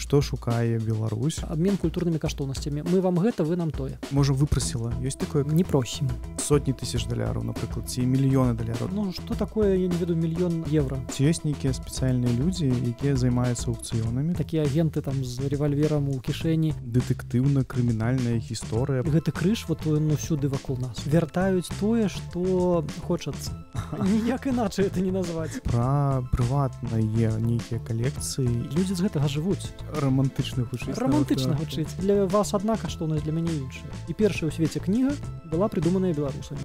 Што шукае Беларусь? Абмен культурнымі каштоўнасцямі. Мы вам гэта, вы нам тое. Можа, выпрасіла? Ёсць такое? Не просім. Сотні тысяч даляраў, напрыклад, ці мільёны даляраў. Ну, што такое, я не ведаю, мільён евро. Ці ёсць нейкія спецыяльныя людзі, якія займаюцца аўкцыёнамі? Такія агенты там з рэвальверам у кішэні. Дэтэктыўна-крымінальная гісторыя. Гэты крыж, вот он усюды вакол нас. Вяртаюць тое, што хочацца. Ніяк іначай это не назваць. Пра прыватныя нейкія калекцыі. Людзі з гэтага жывуць. Романтычна гучыць. Романтычна гучыць. Для вас адна каштоўнасць, для мяне іншая. І першая ў свеце кніга была прыдуманая беларусамі.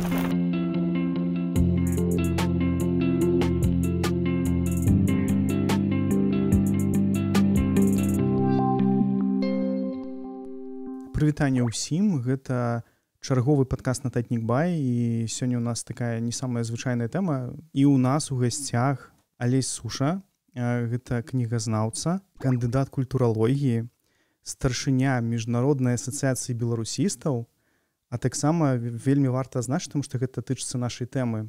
Прывітанне ўсім, гэта чарговы падкаст на Татнік Бай, і сёння ў нас такая не самая звычайная тэма. І ў нас у гасцях Алесь Суша, гэта кнігазнаўца, кандыдат культуралогіі, старшыня міжнароднай асацыяцыі беларусістаў, а таксама вельмі варта азначыць, таму што гэта тычыцца нашай тэмы.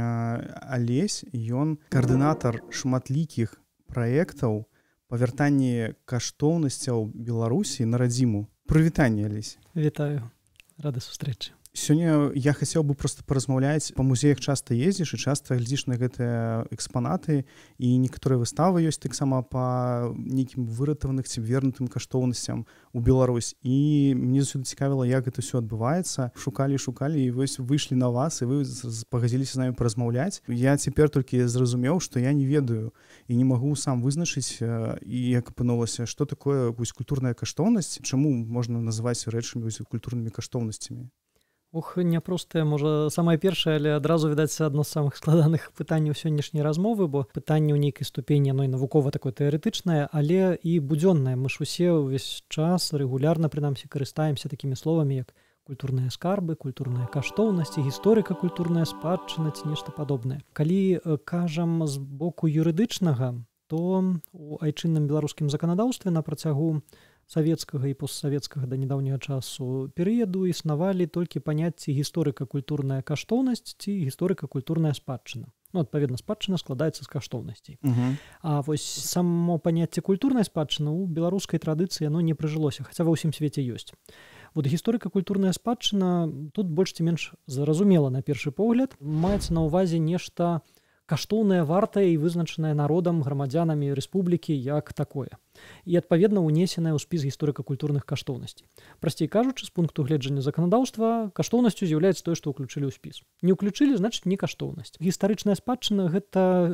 Алесь, ён каардынатар шматлікіх праектаў па вяртанні каштоўнасцяў Беларусі на радзіму. Прывітанне, Алесь. Вітаю. Рады сустрэчы. Сёння я хацеў бы проста паразмаўляць. Па музеях часта ездзіш і часта глядзіш на гэтыя экспанаты, і некаторыя выставы ёсць таксама па нейкім выратаваных ці вернутым каштоўнасцям у Беларусь. І мне заўсёды цікавіла, як гэта ўсё адбываецца. Шукалі, і вось выйшлі на вас, і вы пагадзіліся з намі паразмаўляць. Я цяпер толькі зразумеў, што я не ведаю і не магу сам вызначыць, і як апынулася, што такое вось культурная каштоўнасць, чаму можна называць рэчамі вось культурнымі каштоўнасцямі. Ох, няпростае, можа, самае першае, але адразу, відаць, адно з самых складаных пытанняў сённяшняй размовы, бо пытанне ў нейкай ступені, яно і навукова такое тэарэтычнае, але і будзённае. Мы ж усе ўвесь час рэгулярна, прынамсі, карыстаемся такімі словамі, як культурныя скарбы, культурная каштоўнасць, гісторыка-культурная спадчына ці нешта падобнае. Калі кажам з боку юрыдычнага, то у айчынным беларускім заканадаўстве на працягу савецкага і постсавецкага да нядаўняга часу перыяду існавалі толькі паняцці гісторыка-культурная каштоўнасць ці гісторыка-культурная спадчына. Ну, адпаведна, спадчына складаецца з каштоўнасцей. А вось само паняцце культурнай спадчыны ў беларускай традыцыі яно не прыжылося, хаця ва ўсім свеце ёсць. Вот гісторыка-культурная спадчына тут больш ці менш зразумела на першы погляд. Маецца на ўвазе нешта каштоўнае, вартае і вызначанае народам, грамадзянамі рэспублікі як такое. І, адпаведна, унесенае ў спіс гісторыка-культурных каштоўнасцей. Прасцей кажучы, з пункту гледжання заканадаўства, каштоўнасцю з'яўляецца тое, што ўключылі ў спіс. Не ўключылі, значыць, не каштоўнасць. Гістарычная спадчына – гэта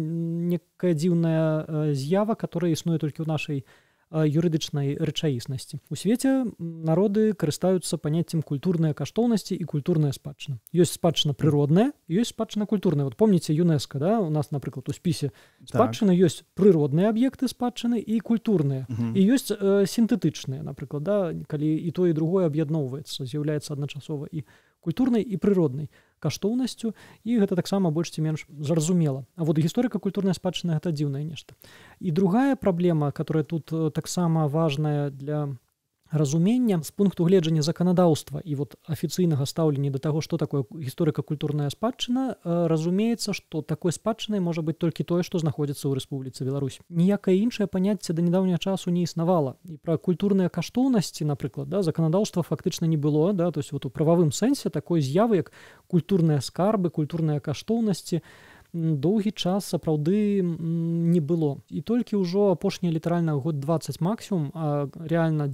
некая дзіўная з'ява, которая існуе толькі ў нашай юрыдычнай рэчаіснасці. У свеце народы карыстаюцца паняццем культурныя каштоўнасці і культурная спадчына. Ёсць спадчына прыродная, ёсць спадчына культурная. Вот помніце ЮНЕСКО, да? У нас, напрыклад, у спісе спадчыны ёсць прыродныя аб'екты спадчыны і культурныя. І ёсць сінтэтычныя, напрыклад, да? Калі і тое, і другое аб'ядноўваецца, з'яўляецца адначасова і культурнай, і прыроднай каштоўнасцю, і гэта таксама больш ці менш зразумела. А вот гісторыка-культурная спадчына – гэта дзіўнае нешта. І другая праблема, которая тут таксама важная для разумення, з пункту гледжання заканадаўства і вот афіцыйнага стаўлення да таго, што такое гісторыка-культурная спадчына, разумеецца, што такой спадчынай можа быць толькі тое, што знаходзіцца ў Рэспубліцы Беларусь. Ніякае іншае паняцце да нядаўняга часу не існавала. І пра культурныя каштоўнасці, напрыклад, да, заканадаўства фактычна не было, да, то есть вот у прававым сэнсе такой з'явы, як культурныя скарбы, культурныя каштоўнасці, доўгі час сапраўды не было. І толькі ўжо апошнія літаральна год 20 максімум, а рэальна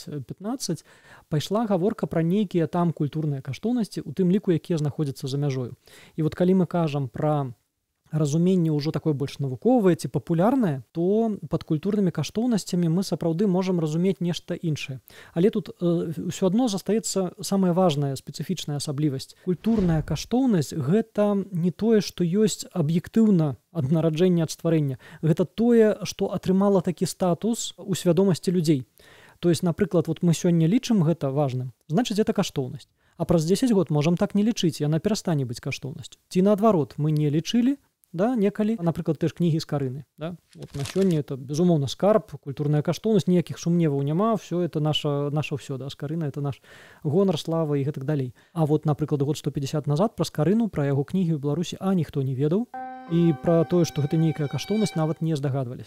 10-15, пайшла гаворка пра нейкія там культурныя каштоўнасці, у тым ліку, якія знаходзяцца за мяжою. І вот калі мы кажам пра разуменне ўжо такое больш навуковае ці папулярнае, то пад культурнымі каштоўнасцямі мы сапраўды можам разумець нешта іншае. Але тут ўсё адно застаецца самая важная спецыфічная асаблівасць. Культурная каштоўнасць – гэта не тое, што ёсць аб'ектыўна ад нараджэння, ад стварэння. Гэта тое, што атрымала такі статус у свядомасці людзей. То есть, напрыклад, вот мы сёння лічым гэта важным, значыць, гэта каштоўнасць. А праз 10 год можам так не лічыць, яна перастане быць каштоўнасцю. Ці наадварот, мы не лічылі, да, некалі, напрыклад, тэж кнігі з Карыны. Да? Вот на сёння это, безумоўна, скарб, культурная каштоўнасць, ніякіх сумневаў няма, все это наша ўсё, да, Скарына, это наш гонар, слава і гэтак далей. А вот, напрыклад, год 150 назад пра Скарыну, пра яго кнігі ў Беларусі, ніхто не ведаў. І пра тое, што гэта нейкая каштоўнасць, нават не здагадваліся.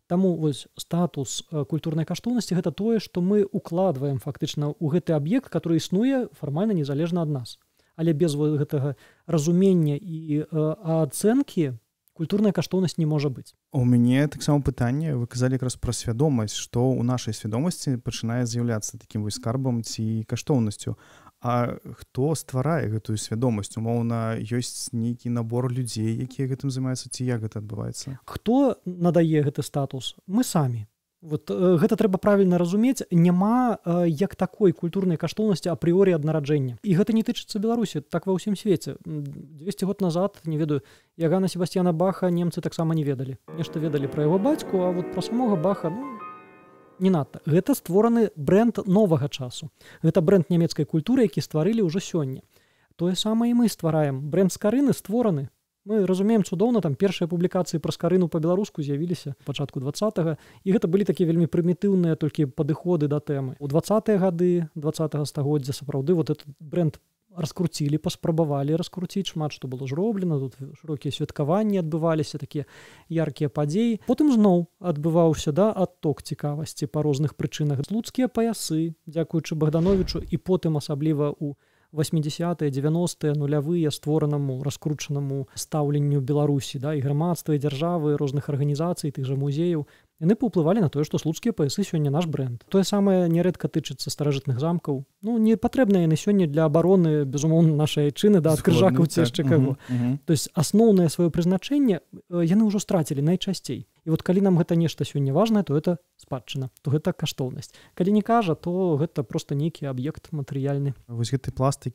Таму вось статус культурнай каштоўнасці гэта тое, што мы укладваем фактычна ў гэты аб'ект, который існуе фармальна незалежна ад нас. Але без гэтага разумення і ацэнкі культурная каштоўнасць не можа быць. У мяне таксама пытанне, вы казалі якраз пра свядомасць, што ў нашай свядомасці пачынае з'яўляцца такім вось скарбам ці каштоўнасцю. А хто стварае гэтую свядомасць? Умоўна, ёсць нейкі набор людзей, якія гэтым займаюцца, ці як гэта адбываецца? Хто надае гэты статус? Мы самі. Вот, гэта трэба правільна разумець, няма як такой культурнай каштоўнасці апрыорі ад нараджэння. І гэта не тычыцца Беларусі, так ва ўсім свеце. 200 год назад, не ведаю, Иоганна Себастьяна Баха немцы таксама не ведалі. Нешта ведалі пра яго бацьку, а вот пра самога Баха, не надта. Гэта створаны бренд новага часу. Гэта бренд нямецкай культуры, які стварылі ўжо сёння. Тое самае і мы ствараем. Бренд Скарыны створаны. Мы разумеем цудоўна, там першыя публікацыі пра Скарыну па-беларуску з'явіліся пачатку 20-га, і гэта былі такія вельмі прымітыўныя толькі падыходы да тэмы. У 20-е гады 20-го стагоддзя сапраўды вот этот бренд раскруцілі, паспрабавалі раскруціць, шмат што было зроблена, тут шырокія святкаванні адбываліся, такія яркія падзеі. Потым зноў адбываўся адток цікавасці па розных прычынах. Слуцкія паясы, дзякуючы Богдановичу, і потым асабліва ў 80-е, 90-е, нулявыя створанаму, раскручанаму стаўленню Беларусі, і грамадства, і дзяржавы, розных арганізацый, тых жа музеяў. Яны паўплывалі на тое, што слуцкія паясы сёння наш бренд. Тое самае нярэдка тычыцца старажытных замкаў. Не патрэбныя яны сёння для абароны, безумоўна, нашай айчыны, ад крыжакаў ці яшчэ каго. То есть асноўнае сваё прызначэнне яны ўжо страцілі найчасцей. І вот калі нам гэта нешта сёння важнае, то это спадчына, то гэта каштоўнасць. Калі не кажа, то гэта проста нейкі аб'ект матэрыяльны. Вось гэты пласт,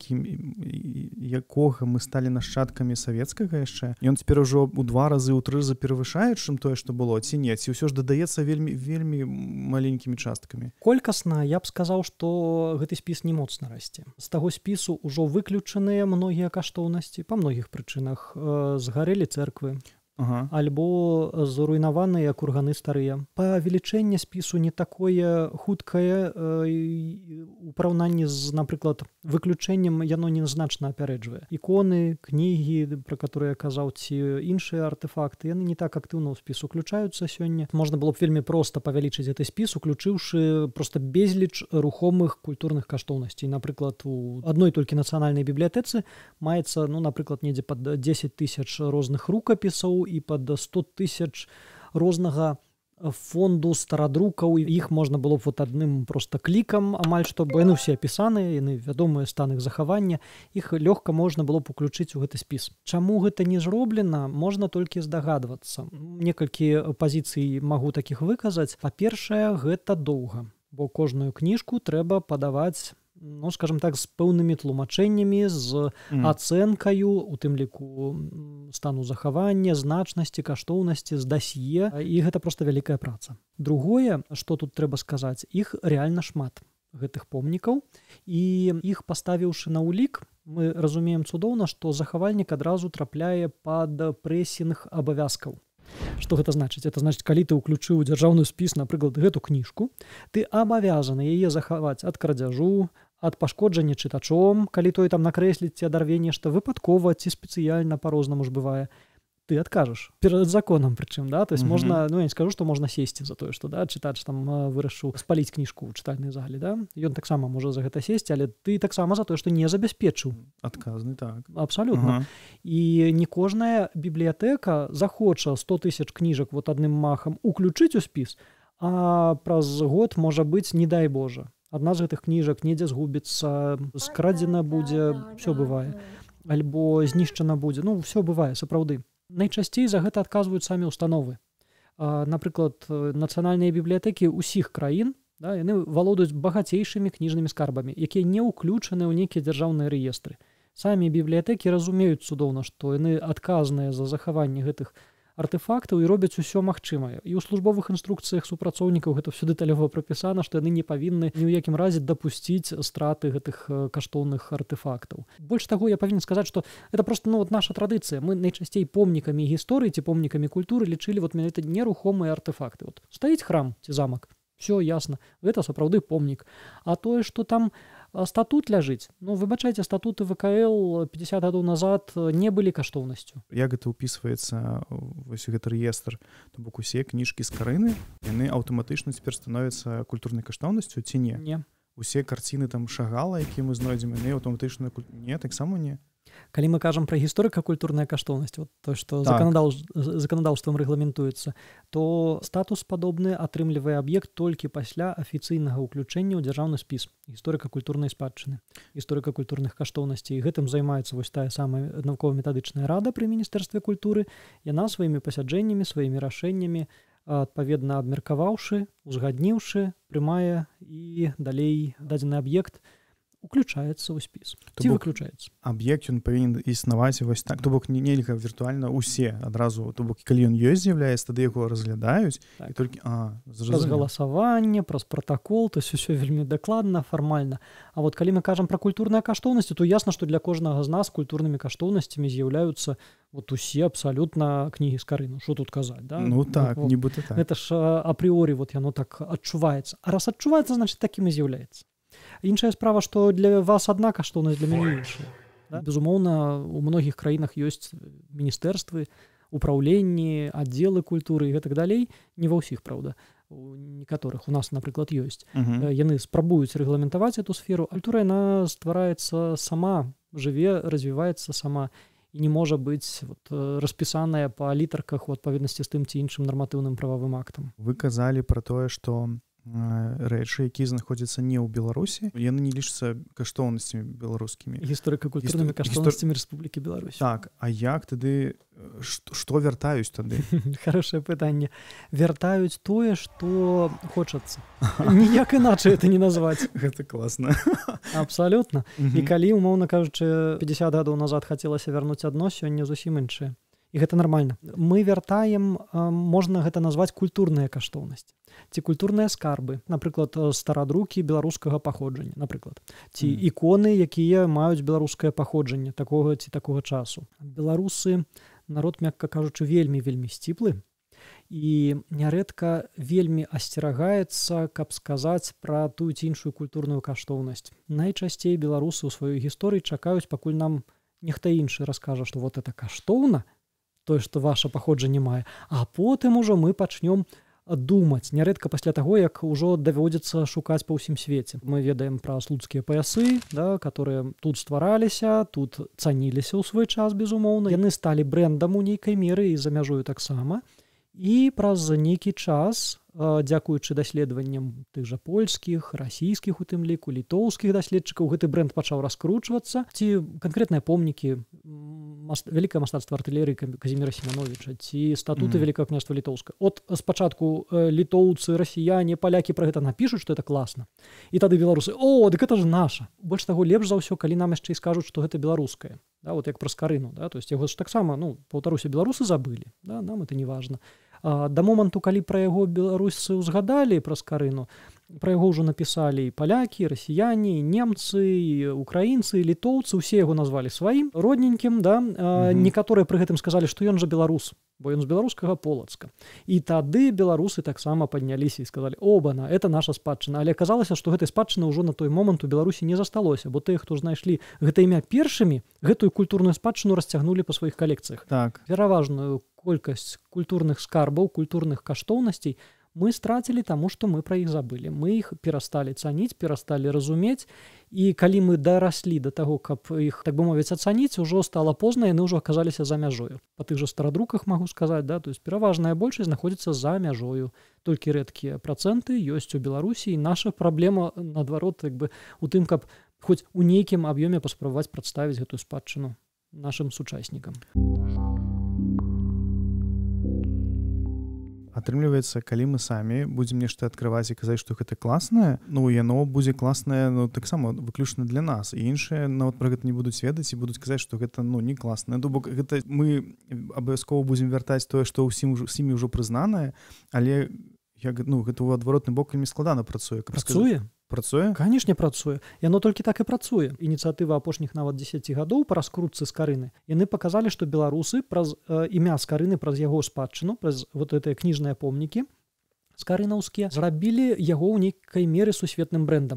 якога мы сталі нашчадкамі савецкага яшчэ, ён цяпер ужо ў 2 разы, ў 3 разы перавышае, чым тое, што было, ці не, ці ўсё ж дадаецца вельмі маленькімі часткамі. Колькасна я б сказаў, што гэты спіс не моцна расце. З таго спісу ўжо выключаныя многія каштоўнасці па многіх прычынах. Згарэлі цэрквы, альбо заруйнаваныя курганы старыя. Павелічэнне спісу не такое хуткае у параўнанні з, напрыклад, выключэннем яно незначна апярэджвае. Іконы, кнігі, пра которые я казаў, ці іншыя артефакты, яны не так актыўна ў спіс уключаюцца сёння. Можна было б вельмі проста павялічыць гэты спіс, уключыўшы проста безліч рухомых культурных каштоўнасцей. Напрыклад, у адной толькі нацыянальнай бібліятэцы маецца, напрыклад, недзе пад 10 000 розных рукапісаў і пад 100 000 рознага фонду старадрукаў. Іх можна было б вот адным проста клікам амаль што, бо яны ўсе апісаныя, яны вядомыя стан іх захавання, іх лёгка можна было б уключыць у гэты спіс. Чаму гэта не зроблена, можна толькі здагадвацца. Некалькі пазіцый магу такіх выказаць. Па-першае, гэта доўга, бо кожную кніжку трэба падаваць, скажем так, з пэўнымі тлумачэннямі, з ацэнкаю, у тым ліку стану захавання, значнасці, каштоўнасці, з дасье, і гэта проста вялікая праца. Другое, што тут трэба сказаць, іх рэальна шмат, гэтых помнікаў, і іх паставіўшы на ўлік, мы разумеем цудоўна, што захавальнік адразу трапляе пад прэсінг абавязкаў. Што гэта значыць? Это значыць, калі ты ўключыў дзяржаўны спіс, напрыклад, гэту кніжку, ты абавязаны яе захаваць ад крадзяжу, ад пашкоджання чытачом, калі той там накрэсліць ці адарве нешта выпадкова ці спецыяльна, па-рознаму ж бывае. Ты адкажаш перад законам, прычым, то есть можна, я не скажу, што можна сесці за тое, што чытач там вырашыў спаліць кніжку ў чытальнай зале, ён таксама можа за гэта сесці, але ты таксама за тое, што не забяспечыў. Адказны, так. Абсалютна. І не кожная бібліятэка захоча 100 000 кніжак вот адным махам уключыць у спіс, а праз год, можа быць, не дай Божа. Адна з гэтых кніжак недзе згубіцца, скрадзена будзе, ўсё бывае. Альбо знішчана будзе, ўсё бывае, сапраўды. Найчасцей за гэта адказваюць самі ўстановы. Напрыклад, нацыянальныя бібліятэкі ўсіх краін, яны валодаюць багацейшымі кніжнымі скарбамі, якія не ўключаны ў нейкія дзяржаўныя рэестры. Самі бібліятэкі разумеюць цудоўна, што яны адказныя за захаванне гэтых артефактаў і робяць усё магчымае. І ў службовых інструкцыях супрацоўнікаў гэта ўсё дэталёва прапісана, што яны не павінны ні ў якім разе дапусціць страты гэтых каштоўных артефактаў. Больш таго, я павінен сказаць, што гэта проста наша традыцыя. Мы найчасцей помнікамі гісторыі ці помнікамі культуры лічылі менавіта нерухомыя артефакты. Стаіць храм ці замак, все ясна, гэта сапраўды помнік. А тое, што там Статут ляжыць. Ну, выбачайце, статуты ВКЛ 50 гадоў назад не былі каштоўнасцю. Як гэта ўпісваецца вось гэты рэестр? То бок усе кніжкі з карыны, яны аўтаматычна цяпер становяцца культурнай каштоўнасцю ці не? Не. Усе карціны там Шагала, якія мы знойдзем, яны аўтаматычна не, таксама не. Калі мы кажам пра гісторыка-культурная каштоўнасць, вот то, што заканадаўствам рэгламентуецца, то статус падобны атрымлівае аб'ект толькі пасля афіцыйнага ўключэння ў дзяржаўны спіс гісторыка-культурнай спадчыны, гісторыка-культурных каштоўнасцей. І гэтым займаецца вось тая самая навукова-метадычная рада пры міністэрстве культуры. Яна сваімі пасяджэннямі, сваімі рашэннямі, адпаведна абмеркаваўшы, узгадніўшы, прымае і далей дадзены аб'ект уключаецца ў спіс. Ці выключаецца. Аб'ект ён павінен існаваць вось так. То бок нельга віртуальна усе адразу, то бок калі ён ёсць з'яўляецца, тады яго разглядаюць і толькі праз галасаванне, праз пратакол, то ўсё вельмі дакладна, фармальна. А вот калі мы кажам пра культурныя каштоўнасці, то ясна, што для кожнага з нас культурнымі каштоўнасцямі з'яўляюцца вот усе абсалютна кнігі з карыны. Што тут казаць, да? Ну так, нібыта так. Гэта ж апрыорі вот яно так адчуваецца. А раз адчуваецца, значыць такім і з'яўляецца. Іншая справа, што для вас адна каштоўнасць, для мяне іншая. Да? Безумоўна, у многіх краінах ёсць міністэрствы, управленні, аддзелы культуры і гэтак далей. Не ва ўсіх, праўда. У некаторых. У нас, напрыклад, ёсць. Яны спрабуюць рэгламентаваць эту сферу. Культура, яна ствараецца сама, жыве, развіваецца сама і не можа быць распісаная па літарках у адпаведнасці з тым ці іншым нарматыўным прававым актам. Вы казалі пра тое, што рэчы, якія знаходзяцца не ў Беларусі, яны не лічацца каштоўнасцямі беларускімі. Гісторыка-культурнымі каштоўнасцямі Рэспублікі Беларусь. Так, а як тады, што вяртаюць тады? Хорошае пытанне. Вяртаюць тое, што хочацца. Ніяк іначай это не назваць. Гэта класна. Абсалютна. І калі, умоўна кажучы, 50 гадоў назад хацелася вярнуць адно, сёння зусім іншае. І гэта нармальна. Мы вяртаем, можна гэта назваць культурная каштоўнасць. Ці культурныя скарбы, напрыклад, старадрукі беларускага паходжання, напрыклад. Ці іконы, якія маюць беларускае паходжанне такога ці такога часу. Беларусы, народ, мякка кажучы, вельмі сціплы. І нярэдка вельмі асцерагаецца, каб сказаць пра тую ці іншую культурную каштоўнасць. Найчасцей беларусы ў сваёй гісторыі чакаюць, пакуль нам нехта іншы раскажа, што вот это каштоўна, тое, што ваша паходжанне мае, а потым ужо мы пачнём думаць, нярэдка пасля таго, як ужо даводзіцца шукаць па ўсім свеце. Мы ведаем пра слуцкія паясы, да, которые тут ствараліся, тут цаніліся ў свой час, безумоўна. Яны сталі брэндам у нейкай меры і за мяжою таксама. І праз нейкі час, дзякуючы даследаванням тых жа польскіх, расійскіх, у тым ліку, літоўскіх даследчыкаў, гэты брэнд пачаў раскручвацца. Ці канкрэтныя помнікі, вялікае мастацтва артылерыі Казіміра Семёновіча, ці статуты Вялікага княства Літоўска. От спачатку літоўцы, расіяне, палякі пра гэта напішуць, што это класна. І тады беларусы: «О, дык это ж наша». Больш таго, лепш за ўсё, калі нам яшчэ і скажуць, што гэта беларускае. Да, вот як праз карыну. Да? То есть яго ж таксама, паўтаруся, беларусы забылі. Да? Нам это не важна. Да моманту, калі пра яго беларусы ўзгадалі праз карыну, пра яго ўжо напісалі і палякі, і расіяне, і немцы, і украінцы, і літоўцы, усе яго назвалі сваім родненькім, да? Некаторыя пры гэтым сказалі, што ён жа беларус, бо ён з беларускага Полацка. І тады беларусы таксама падняліся і сказалі: «Обана, это наша спадчына». Але аказалася, што гэтай спадчыны ўжо на той момант у Беларусі не засталося, бо тыя, хто знайшлі гэта імя першымі, гэтую культурную спадчыну расцягнулі па сваіх калекцыях. Так. Пераважную колькасць культурных скарбаў, культурных каштоўнасцей мы страцілі таму, што мы пра іх забылі. Мы іх перасталі цаніць, перасталі разумець, і калі мы дараслі да таго, каб іх, так бы мовіць, ацаніць, ужо стала позна, яны ўжо аказаліся за мяжою. Па тых жа старадруках магу сказаць, да, то есть пераважная большасць знаходзіцца за мяжою. Толькі рэдкія працэнты ёсць у Беларусі, і наша праблема, наадварот, як бы у тым, каб хоць у нейкім аб'ёме паспрабаваць прадставіць гэтую спадчыну нашым сучаснікам. Атрымліваецца, калі мы самі будзем нешта адкрываць і казаць, што гэта класнае, яно будзе класнае, таксама выключна для нас. І іншыя нават пра гэта не будуць ведаць і будуць казаць, што гэта не класнае. То бок гэта мы абавязкова будзем вяртаць тое, што ўсімі ўжо прызнанае, але гэта ў адваротны бок вельмі складана працуе. Працуе? Канешне, працуе. Яно толькі так і працуе. Ініцыятыва апошніх нават 10 гадоў па раскрутцы з карыны. Яны паказалі, што беларусы праз імя з карыны, праз яго спадчыну, праз вот гэтыя кніжныя помнікі скарынаўскія, зрабілі яго ў нейкай меры сусветным брэндам.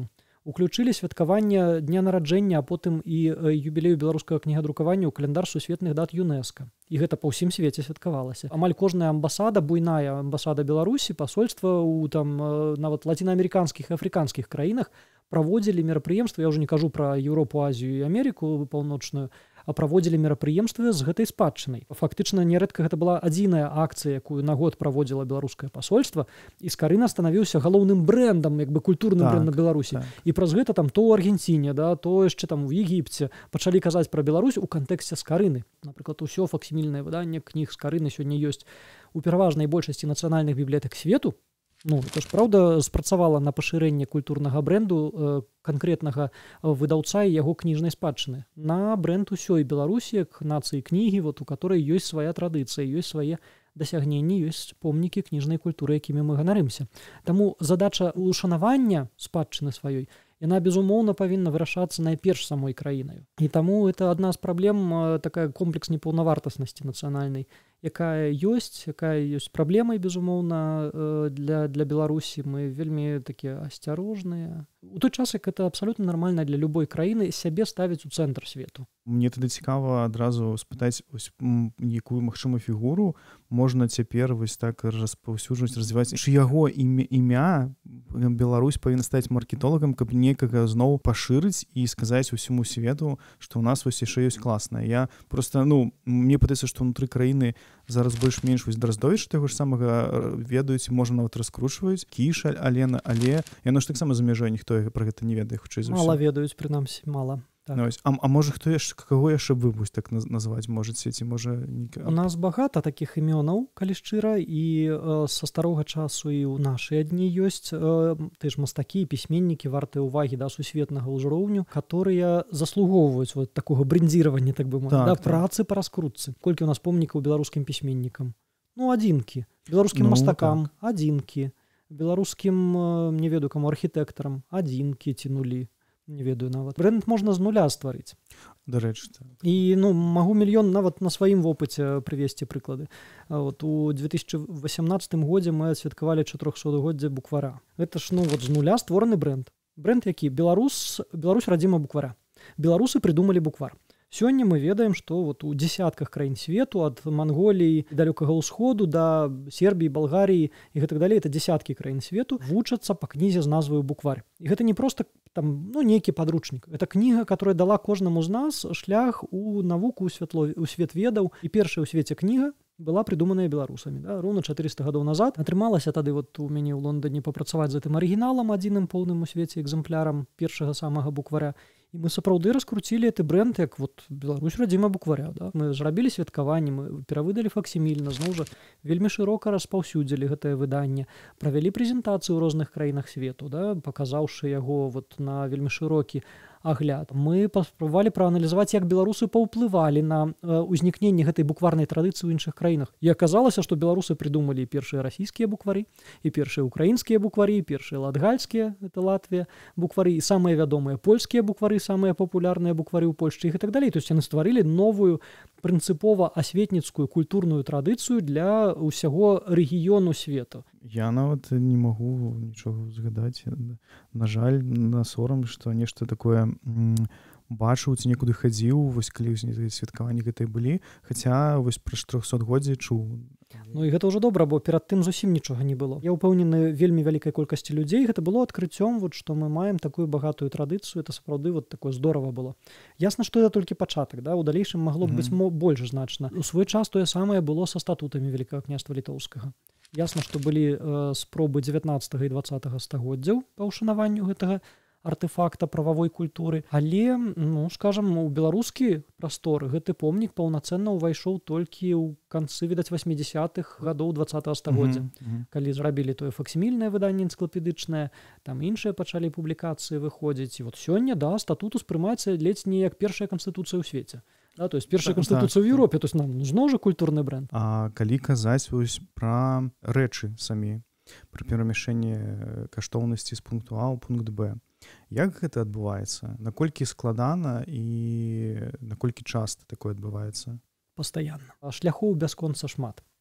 уключылі святкаванне дня нараджэння, а потым і юбілею беларускага кнігадрукавання ў каляндар сусветных дат ЮНЕСКО. І гэта па ўсім свеце святкавалася. Амаль кожная амбасада, буйная амбасада Беларусі, пасольства ў там нават лацінаамерыканскіх і афрыканскіх краінах праводзілі мерапрыемствы, я ўжо не кажу пра Еўропу, Азію і Амерыку паўночную, а праводзілі мерапрыемствы з гэтай спадчынай. Фактычна нярэдка гэта была адзіная акцыя, якую на год праводзіла беларускае пасольства, і Скарына станавіўся галоўным брэндам, як бы культурным брэндам Беларусі. І праз гэта там то ў Аргенціне, да, то яшчэ там у Егіпце пачалі казаць пра Беларусь у кантэксце Скарыны. Напрыклад, усё факсімільнае выданне кніг Скарыны сёння ёсць у пераважнай большасці нацыянальных бібліятэк свету. Ну, это ж, правда, спрацавала на пашырэнне культурнага брэнду канкрэтнага выдаўца і яго кніжнай спадчыны. На брэнд усёй Беларусі, як нацыі кнігі, вот, у которой ёсць свая традыцыя, ёсць свае дасягненні, ёсць помнікі кніжнай культуры, якімі мы ганарымся. Таму задача ушанавання спадчыны сваёй, яна, безумоўна, павінна вырашацца найперш самой краінаю. І таму это адна з праблем, такая комплекс непаўнавартаснасці нацыянальнай, якая ёсць праблемай, безумоўна, для Беларусі. Мы вельмі такія асцярожныя. У той час, як это абсалютна нармальна для любой краіны, сябе ставіць у цэнтр свету. Мне тады цікава адразу спытаць, якую магчымую фігуру можна цяпер вось так распаўсюджваць, развіваць. Яго імя Беларусь павінна стаць маркетолагам, каб некага зноў пашырыць і сказаць усяму свету, што ў нас вось яшчэ ёсць класна. Я просто, мне падаецца, што ўнутры краіны зараз больш-менш вось Драздовіч таго ж самага ведаюць, можна нават раскручваюць, Кіш, Алена, але яно ж таксама за мяжой, ніхто пра гэта не ведае, хутчэй за ўсё. Мала ведаюць, прынамсі, мала. Так. А можа хто яшчэ, каго яшчэ вы будзь так назваць можаце, ці можа... У нас багата такіх імёнаў, калі шчыра, і са старога часу і ў нашыя дні ёсць ты ж мастакі і пісьменнікі вартыя ўвагі да сусветнага ўзроўню, которые заслугоўваюць вот такога брэндзіравання, так бы мовіць, працы па раскрутцы. Колькі у нас помнікаў беларускім пісьменнікам? Адзінкі. Беларускім мастакам адзінкі. Беларускім, не ведаю каму, архітэктарам адзінкі ці нулі. Не ведаю нават. Брэнд можна з нуля стварыць. Дарэчы, так. І магу мільён нават на сваім вопыце прывесці прыклады. Вот у 2018 годзе мы адсвяткавалі 400-годдзе буквара. Гэта ж з нуля створаны брэнд. Брэнд які? Беларусь радзіма буквара. Беларусы прыдумалі буквар. Сёння мы ведаем, што вот у десятках краін свету, ад Манголіі, далёкага ўсходу да Сербіі, Балгаріі і гэтак далей, это десяткі краін свету, вучацца па кнізе з назваю букварь. І гэта не проста там, нейкі падручнік. Это кніга, которая дала кожнаму з нас шлях у навуку, у свет ведаў. І першая ў свеце кніга была прыдуманая беларусамі. Да? Роўна 400 гадоў назад. Атрымалася тады вот у мяне ў Лондоне папрацаваць з гэтым арыгіналам, адзіным поўным у свеце экземплярам першага самага букваря. І мы сапраўды раскруцілі гэты брэнд, як вот Беларусь радзіма букваря. Да? Мы зрабілі святкаванне, мы перавыдалі факсімільна, зноў жа вельмі шырока распаўсюдзілі гэтае выданне, правялі прэзентацыю ў розных краінах свету, да? Паказаўшы яго вот на вельмі шырокі агляд. Мы паспрабавалі прааналізаваць, як беларусы паўплывалі на ўзнікненне гэтай букварнай традыцыі ў іншых краінах. І аказалася, што беларусы прыдумалі першыя расійскія буквары, і першыя украінскія буквары, і першыя латгальскія, это Латвія, буквары, і самыя вядомыя польскія буквары, самыя папулярныя буквары ў Польшчы і так далей. То есть яны стварылі новую прынцыпова асветніцкую культурную традыцыю для ўсяго рэгіёну свету. Я нават не магу нічога згадаць. На жаль, на сорам, што нешта такое бачыў, ці некуды хадзіў, вось калі святкаванні гэтай былі, хаця вось пра 400-годдзе чуў. І гэта ўжо добра, бо перад тым зусім нічога не было. Я ўпэўнены, вельмі вялікай колькасці людзей гэта было адкрыццём, вот, што мы маем такую багатую традыцыю, это сапраўды вот такое здорава было. Ясна, што это толькі пачатак, да? У далейшым магло б быць больш значна. У свой час тое самае было са статутамі Вялікага княства літоўскага. Ясна, што былі спробы 19 і 20 стагоддзяў па ўшанаванню гэтага артефакта прававой культуры, але, скажам, у беларускі прастор гэты помнік паўнацэнна ўвайшоў толькі ў канцы, відаць, 80-х гадоў 20-го стагоддзя. Калі зрабілі тое факсімільнае выданне энцыклапедычнае, там іншыя пачалі публікацыі выходзіць. І вот сёння, да, статут успрымаецца ледзь не як першая канстытуцыя ў свеце. Да, то есть першая канстытуцыя ў Еўропе, то есть нам зноў жа культурны брэнд. А калі казаць вось пра рэчы самі, пра перамяшчэнне каштоўнасці з пункту А ў пункт Б, як гэта адбываецца? Наколькі складана і наколькі часта такое адбываецца? Пастаянна. Шляхоў бясконца шмат.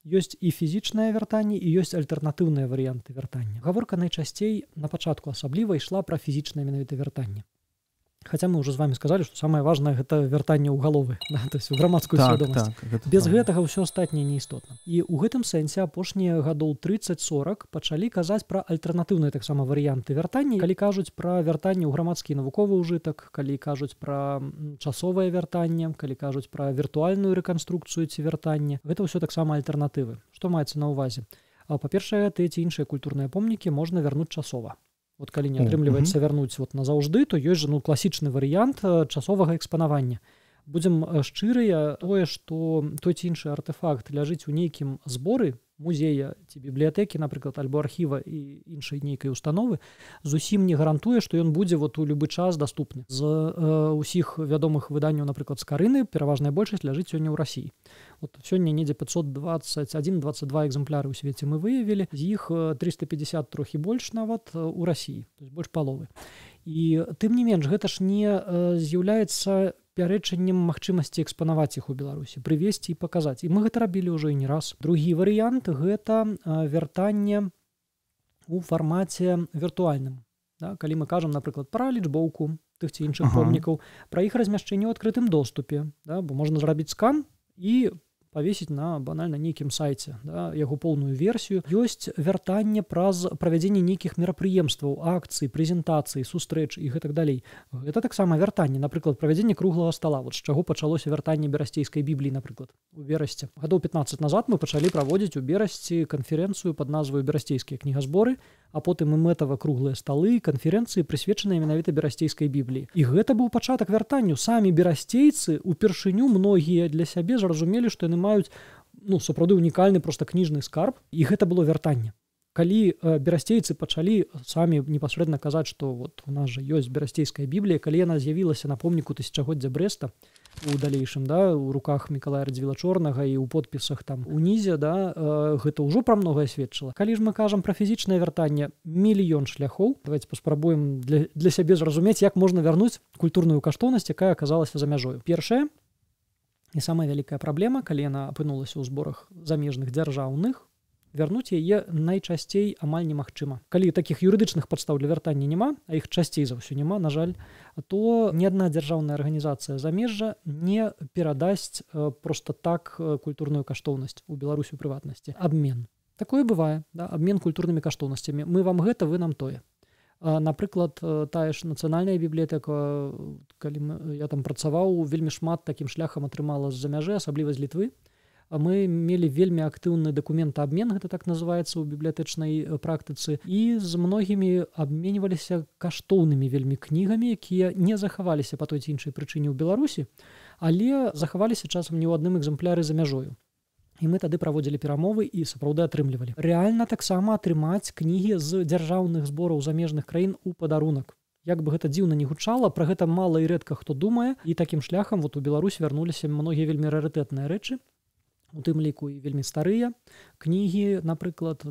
Ёсць і фізічнае вяртанне, і ёсць альтэрнатыўныя варыянты вяртання. Гаворка найчасцей на пачатку асабліва ішла пра фізічнае менавіта вяртанне. Хаця мы ўжо з вами сказалі, што самае важнае гэта вяртанне ў галовы, да, то есть у грамадскую свядомасць. Без гэтага ўсё астатняе неістотна. І ў гэтым сэнсе апошнія гадоў 30-40 пачалі казаць пра альтэрнатыўныя таксама варыянты вяртання. Калі кажуць пра вяртанне ў грамадскі навуковы ўжытак, калі кажуць пра часовае вяртанне, калі кажуць пра віртуальную рэканструкцыю ці вяртанне, гэта ўсё таксама альтэрнатывы. Што маецца на ўвазе? Па-першае, тыя ці іншыя культурныя помнікі можна вярнуць часова. Вот калі не атрымліваецца вярнуць вот назаўжды, то ёсць жа класічны варыянт часовага экспанавання. Будзем шчырыя, тое, што той ці іншы артэфакт ляжыць у нейкім зборы музея ці бібліятэкі, напрыклад, альбо архіва і іншай нейкай установы, зусім не гарантуе, што ён будзе вот у любы час даступны. З усіх вядомых выданняў, напрыклад, з Карыны, пераважная большасць ляжыць сёння ў Расіі. Вот сёння недзе 521-22 экземпляры ў свеце мы выявілі, з іх 350 трохі больш нават у Расіі, то есть больш паловы. І тым не менш, гэта ж не з'яўляецца пярэчаннем магчымасці экспанаваць іх у Беларусі, прывесці і паказаць. І мы гэта рабілі ўжо і не раз. Другі варыянт – гэта вяртанне ў фармаце віртуальным. Да? Калі мы кажам, напрыклад, пра лічбоўку тых ці іншых помнікаў, пра іх размяшчэнне ў адкрытым доступе, да? Бо можна зрабіць скан і павесіць на банальна нейкім сайце, да, яго поўную версію. Ёсць вяртанне праз правядзенне нейкіх мерапрыемстваў, акцый, прэзентацый, сустрэч і гэтак далей. Гэта таксама вяртанне, напрыклад, правядзенне круглага стала. Вот з чаго пачалося вяртанне берасцейскай бібліі, напрыклад, у Берасці. Гадоў 15 назад мы пачалі праводзіць у Берасці канферэнцыю пад назваю «Берасцейскія кнігазборы», а потым і мэтава круглыя сталы, канферэнцыі, прысвечаныя менавіта берасцейскай бібліі. І гэта быў пачатак вяртанню. Самі берасцейцы упершыню многія для сябе зразумелі, што яны маюць сапраўды унікальны проста кніжны скарб, і гэта было вяртанне. Калі берасцейцы пачалі самі непасрэдна казаць, што вот у нас жа ёсць берасцейская біблія, калі яна з'явілася на помніку тысячагоддзя Брэста у далейшым, да, у руках Мікалая Радзівіла-Чорнага і ў подпісах там унізе, да, гэта ўжо пра многае сведчыла. Калі ж мы кажам пра фізічнае вяртанне, мільён шляхоў. Давайте паспрабуем для сябе зразумець, як можна вярнуць культурную каштоўнасць, якая аказалася за мяжою. Першае і самая вялікая праблема, калі яна апынулася ў зборах замежных дзяржаўных, вярнуць яе найчасцей амаль немагчыма. Калі такіх юрыдычных падстаў для вяртання няма, а іх часцей за ўсё няма, на жаль, то ні адна дзяржаўная арганізацыя замежжа не перадасць проста так культурную каштоўнасць у Беларусі ў прыватнасці. Абмен. Такое бывае, да? Абмен культурнымі каштоўнасцямі. Мы вам гэта, вы нам тое. Напрыклад, тая ж нацыянальная бібліятэка, калі я там працаваў, вельмі шмат такім шляхам атрымала з-за мяжы, асабліва з Літвы. Мы мелі вельмі актыўны дакументаабмен, гэта так называецца ў бібліятэчнай практыцы, і з многімі абменьваліся каштоўнымі вельмі кнігамі, якія не захаваліся па той ці іншай прычыне ў Беларусі, але захаваліся часам не ў адным экземпляры за мяжою. І мы тады праводзілі перамовы і сапраўды атрымлівалі. Рэальна таксама атрымаць кнігі з дзяржаўных збораў замежных краін у падарунак. Як бы гэта дзіўна не гучала, пра гэта мала і рэдка хто думае, і такім шляхам вот у Беларусь вярнуліся многія вельмі рарытэтныя рэчы, у тым ліку і вельмі старыя кнігі, напрыклад,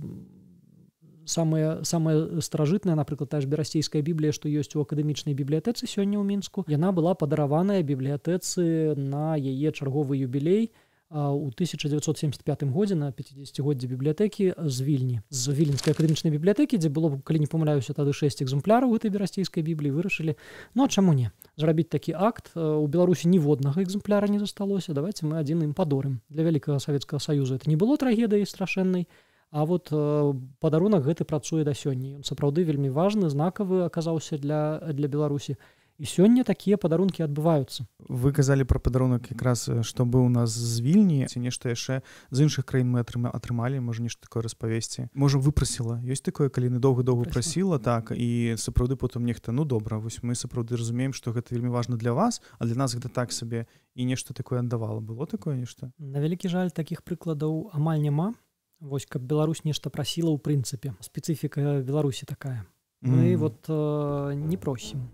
самая старажытная, напрыклад, та ж берасцейская біблія, што ёсць у акадэмічнай бібліятэцы сёння ў Мінску. Яна была падараваная бібліятэцы на яе чарговы юбілей у 1975 годзе на 50годдзе бібліятэкі з Вільні. З Віленскай акадэмічнай бібліятэкі, дзе было, калі не памыляюся, тады 6 экземпляраў гэтай берасцейскай бібліі, вырашылі, а чаму не? Зрабіць такі акт. У Беларусі ніводнага экземпляра не засталося, давайте мы адзін ім падорым. Для вялікага Савецкага Саюза это не было трагедыяй страшэннай, а вот падарунак гэты працуе да сёння. Ён сапраўды вельмі важны, знакавы аказаўся для Беларусі. І сёння такія падарункі адбываюцца. Вы казалі пра падарунак якраз, што быў у нас з Вільні, ці нешта яшчэ з іншых краін мы атрымалі, можа нешта такое распавесці. Можа, выпрасіла. Ёсць такое, калі доўга-доўга прасіла, так, і сапраўды потым нехта, добра, вось мы сапраўды разумеем, што гэта вельмі важна для вас, а для нас гэта так сабе, і нешта такое аддавала. Было такое нешта? На вялікі жаль, такіх прыкладаў амаль няма. Вось, каб Беларусь нешта прасіла ў прынцыпе. Спецыфіка Беларусі такая. Мы вот не просім.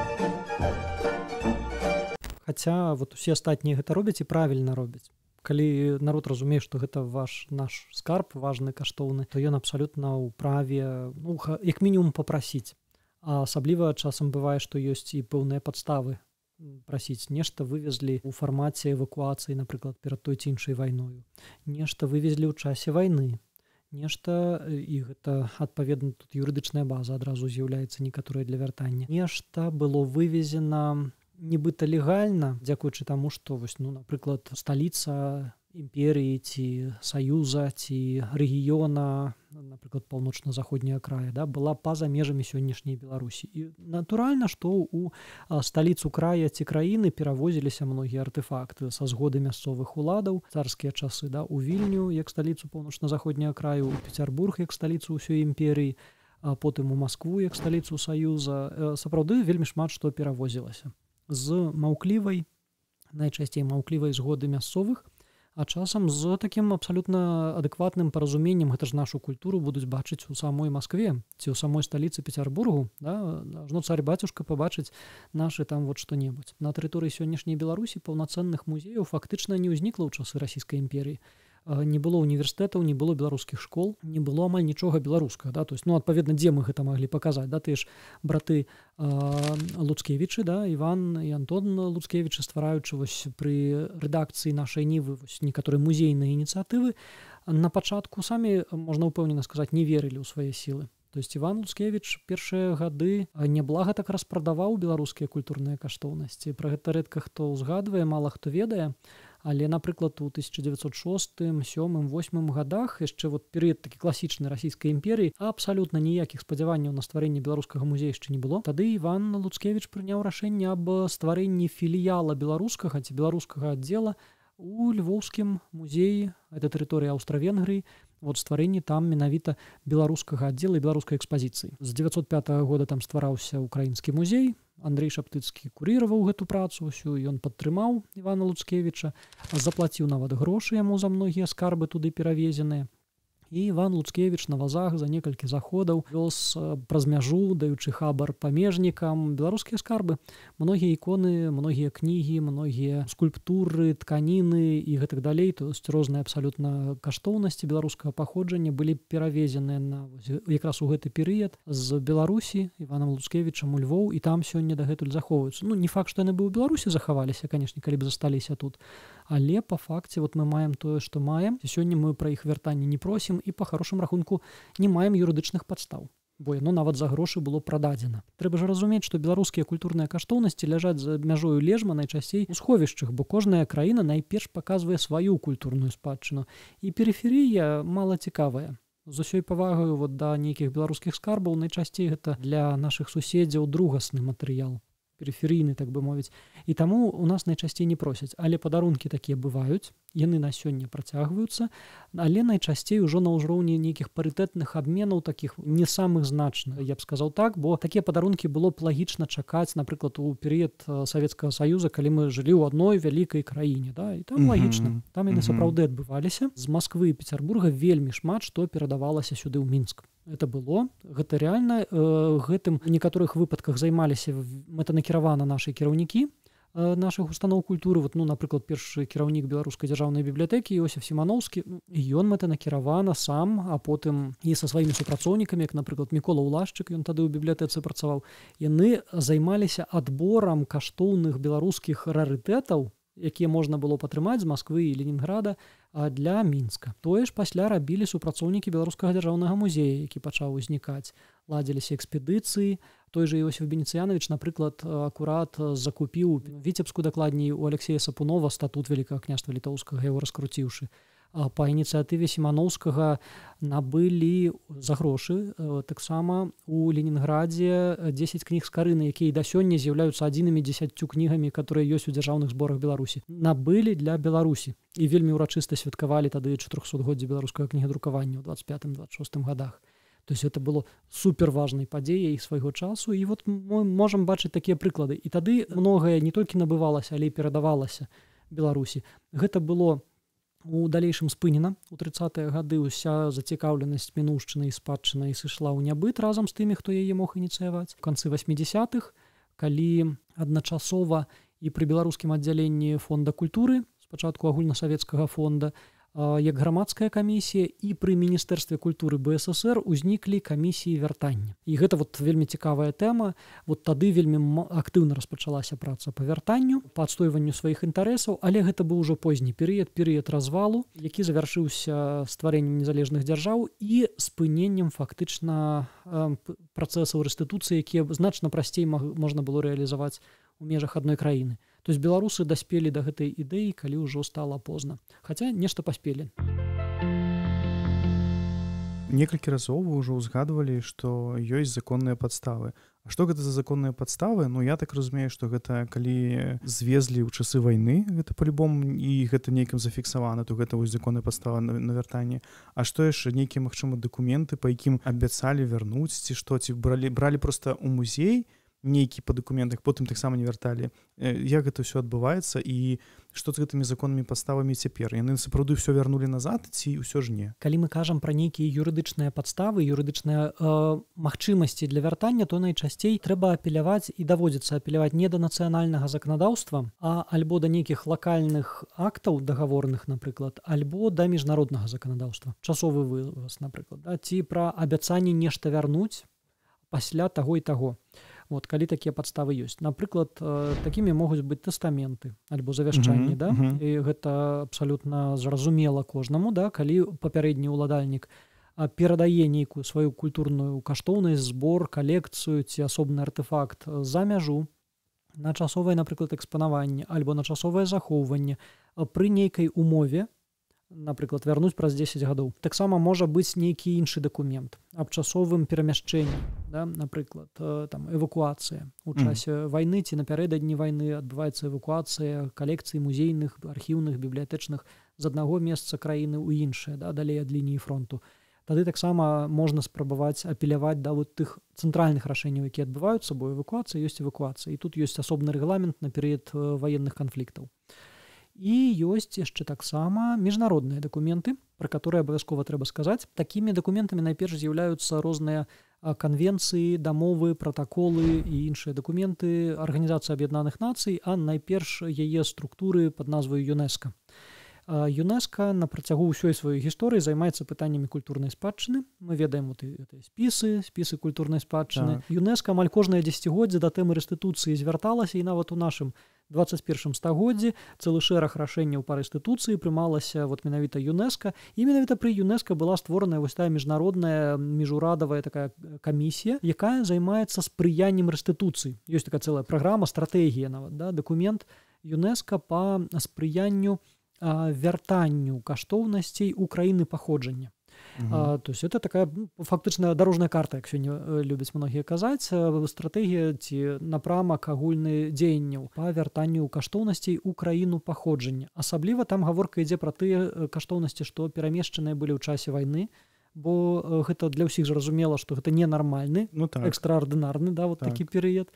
Хаця вот усе астатнія гэта робяць і правільна робяць. Калі народ разумее, што гэта наш скарб, важны, каштоўны, то ён абсалютна ў праве, як мінімум папрасіць. А асабліва часам бывае, што ёсць і пэўныя падставы прасіць, нешта вывезлі ў фармаце эвакуацыі, напрыклад, перад той ці іншай вайною. Нешта вывезлі ў часе вайны. Нешта, і гэта адпаведна тут юрыдычная база адразу з'яўляецца некаторая для вяртання. Нешта было вывезена нібыта легальна, дзякуючы таму, што вось, напрыклад, сталіца імперыі ці саюза ці рэгіёна, напрыклад, паўночна-заходняя края, была па-за межамі сённяшняй Беларусі. І натуральна, што ў сталіцу края ці краіны перавозіліся многія артэфакты са згоды мясцовых уладаў, царскія часы, у Вільню як сталіцу паўночна-заходняга краю, у Пецярбург як сталіцу ўсёй імперыі, а потым у Маскву як сталіцу саюза. Сапраўды вельмі шмат што перавозілася. З маўклівай, найчасцей маўклівай згоды мясцовых, а часам з такім абсалютна адэкватным паразуменнем, гэта ж нашу культуру будуць бачыць у самой Маскве ці ў самой сталіцы Пецярбургу, ажно царь-бацюшка пабачыць нашы там вот што-небудзь. На тэрыторыі сённяшняй Беларусі паўнацэнных музеяў фактычна не ўзнікла ў часы расійскай імперіі. Не было універсітэтаў, не было беларускіх школ, не было амаль нічога беларускага. То есть, адпаведна, дзе мы гэта маглі паказаць. Тыя ж браты Луцкевічы, Іван і Антон Луцкевічы, ствараючы вось пры рэдакцыі нашай Нівы некаторыя музейныя ініцыятывы, на пачатку самі, можна ўпэўнена сказаць, не верылі ў свае сілы. То есть Іван Луцкевіч першыя гады няблага так распрадаваў беларускія культурныя каштоўнасці. Пра гэта рэдка хто ўзгадвае, мала хто ведае. Але, напрыклад, у 1906, 7, 8 гадах, яшчэ перыяд такі класічнай расійскай імперыі, абсалютна ніякіх спадзяванняў на стварэнне беларускага музея яшчэ не было. Тады Іван Луцкевіч прыняў рашэнне аб стварэнні філіяла беларускага ці беларускага аддзела у Львоўскім музеі, гэта тэрыторыя Аўстра-Венгрыі, стварэнні там менавіта беларускага аддзела і беларускай экспазіцыі. З 905 года там ствараўся украінскі музей, Андрэй Шаптыцкі курыраваў гэту працу ўсю, ён падтрымаў Івана Луцкевіча, заплаціў нават грошы яму за многія скарбы туды перавезеныя. І Іван Луцкевіч на вазах за некалькі заходаў вёз праз мяжу, даючы хабар памежнікам, беларускія скарбы. Многія іконы, многія кнігі, многія скульптуры, тканіны і гэтак далей, то есть розныя абсалютна каштоўнасці беларускага паходжання былі перавезеныя якраз у гэты перыяд з Беларусі Іванам Луцкевічам у Львоў, і там сёння дагэтуль захоўваюцца. Не факт, што яны бы ў Беларусі захаваліся, канешне, калі б засталіся тут. Але па факце мы маем тое, што маем. Сёння мы пра іх вяртанне не просім і па хорошым рахунку не маем юрыдычных падстаў, бо яно нават за грошы было прададзена. Трэба ж разумець, што беларускія культурныя каштоўнасці ляжаць за мяжою лежма найчасцей у сховішчах, бо кожная краіна найперш паказвае сваю культурную спадчыну, і перыферыя мала цікавая. З усёй павагаю да нейкіх беларускіх скарбаў найчасцей гэта для нашых суседзяў другасны матэрыял, перыферыйны, так бы мовіць. І таму у нас найчасцей не просяць, але падарункі такія бываюць, яны на сёння працягваюцца, але найчасцей ужо на ўзроўні нейкіх парытэтных абменаў, такіх не самых значных, я б сказаў так, бо такія падарункі было б лагічна чакаць, напрыклад, у перыяд Савецкага Саюза, калі мы жылі ў адной вялікай краіне, і там лагічна, там яны сапраўды адбываліся. З Масквы і Пецярбурга вельмі шмат што перадавалася сюды ў Мінск. Это было, гэта рэальна, гэтым у некаторых выпадках займаліся мэтанакіравана нашы кіраўнікі нашых устаноў культуры. Напрыклад, першы кіраўнік беларускай дзяржаўнай бібліятэкі Іосиф Сімановскі, ён мэтанакіравана сам, а потым і са сваімі супрацоўнікамі, як, напрыклад, Мікола Улашчык, ён тады ў бібліятэцы працаваў, яны займаліся адборам каштоўных беларускіх рарытэтаў, якія можна было падтрымаць з Масквы і Ленінграда для Мінска. Тое ж пасля рабілі супрацоўнікі Беларускага дзяржаўнага музея, які пачаў узнікаць. Ладзіліся экспедыцыі. Той жа Іосиф Бенецыянович, напрыклад, акурат закупіў Віцебску, дакладней, у Алексея Сапунова статут Вялікага княства Літоўскага, яго раскруціўшы. Па ініцыятыве Сімановскага набылі за грошы таксама у Ленінградзе 10 кніг з Карыны, якія да сёння з'яўляюцца адзінымі 10 кнігамі, которые ёсць у дзяржаўных зборах Беларусі. Набылі для Беларусі і вельмі ўрачыста святкавалі тады 400годдзе беларускага кнігадрукавання ў 25-26 годах. То есть это было суперважнай падзеяй свайго часу, і мы можам бачыць такія прыклады. І тады многае не толькі набывалася, але і перадавалася Беларусі. Гэта было у далейшым спынена. У 30-е гады ўся зацікаўленасць мінуўшчынай і спадчынай сышла ў нябыт разам з тымі, хто яе мог ініцыяваць. У канцы 80-х, калі адначасова і пры беларускім аддзяленні фонда культуры, спачатку агульнасавецкага фонда, як грамадская камісія, і пры міністэрстве культуры БССР узніклі камісіі вяртання. І гэта вот вельмі цікавая тэма. Вот тады вельмі актыўна распачалася праца па вяртанню, па адстойванню сваіх інтарэсаў, але гэта быў ужо позні перыяд развалу, які завяршыўся стварэннем незалежных дзяржаў і спыненнем фактычна працэсаў рэстытуцыі, якія значна прасцей можна было рэалізаваць у межах адной краіны. То есть беларусы даспелі да гэтай ідэі, калі ўжо стала позна. Хаця нешта паспелі. Некалькі разоў вы ўжо ўзгадвалі, што ёсць законныя падставы. А што гэта за законныя падставы? Ну, я так разумею, што гэта калі звезлі ў часы вайны, гэта па-любому, і гэта нейкім зафіксавана, то гэта вось законная падстава на вяртанне. А што яшчэ? Нейкія, магчыма, дакументы, па якім абяцалі вярнуць, ці што? Ці бралі проста ў музей нейкі па дакументах, потым таксама не вярталі. Як гэта ўсё адбываецца і што з гэтымі законнымі падставамі цяпер? Яны сапраўды ўсё вярнулі назад ці ўсё ж не? Калі мы кажам пра нейкія юрыдычныя падставы, юрыдычныя магчымасці для вяртання, то найчасцей трэба апеляваць і даводзіцца апеляваць не да нацыянальнага заканадаўства, а альбо да нейкіх лакальных актаў дагаворных, напрыклад, альбо да міжнароднага заканадаўства. Часовы вываз, напрыклад, да? Ці пра абяцанне нешта вярнуць пасля таго і таго. Вот, калі такія падставы ёсць. Напрыклад, такімі могуць быць тэстаменты альбо завяшчанні, да? І гэта абсалютна зразумела кожнаму, да? Калі папярэдні ўладальнік перадае нейкую сваю культурную каштоўнасць, збор, калекцыю ці асобны артэфакт за мяжу на часовае, напрыклад, экспанаванне альбо на часовае захоўванне пры нейкай умове, напрыклад, вярнуць праз 10 гадоў. Таксама можа быць нейкі іншы дакумент аб часовым перамяшчэнні, да? Напрыклад, там эвакуацыя. У часе вайны ці напярэдадні вайны адбываецца эвакуацыя калекцый музейных, архіўных, бібліятэчных з аднаго месца краіны ў іншае, да? Далей ад лініі фронту. Тады таксама можна спрабаваць апеляваць да вот тых цэнтральных рашэнняў, якія адбываюцца, бо эвакуацыя ёсць эвакуацыя. І тут ёсць асобны рэгламент на перыяд ваенных канфліктаў. І ёсць яшчэ таксама міжнародныя дакументы, пра которые абавязкова трэба сказаць. Такімі дакументамі найперш з'яўляюцца розныя канвенцыі, дамовы, пратаколы і іншыя дакументы Арганізацыі Аб'яднаных Нацый, а найперш яе структуры пад назваю ЮНЕСКО. ЮНЕСКО на працягу ўсёй сваёй гісторыі займаецца пытаннямі культурнай спадчыны. Мы ведаем спісы культурнай спадчыны. ЮНЕСКО амаль кожнае дзесяцігоддзе да тэмы рэстытуцыі звярталася, і нават у нашым 21 стагоддзі цэлы шэраг рашэнняў па рэстытуцыі прымалася вот менавіта ЮНЕСКО. І менавіта пры ЮНЕСКО была створаная вось тая міжнародная міжурадавая такая камісія, якая займаецца спрыяннем рэстытуцыі. Ёсць такая цэлая праграма, стратэгія нават, да? Дакумент ЮНЕСКО па спрыянню вяртанню каштоўнасцей у краіны паходжання. То есть это такая фактычная дарожная карта, як сёння любяць многія казаць, стратэгія ці напрамак агульны дзеянняў па вяртанню каштоўнасцей у краіну паходжання. Асабліва там гаворка ідзе пра тыя каштоўнасці, што перамешчаныя былі ў часе вайны, бо гэта для ўсіх зразумела, што гэта ненармальны, экстраардынарны, да, вот такі перыяд.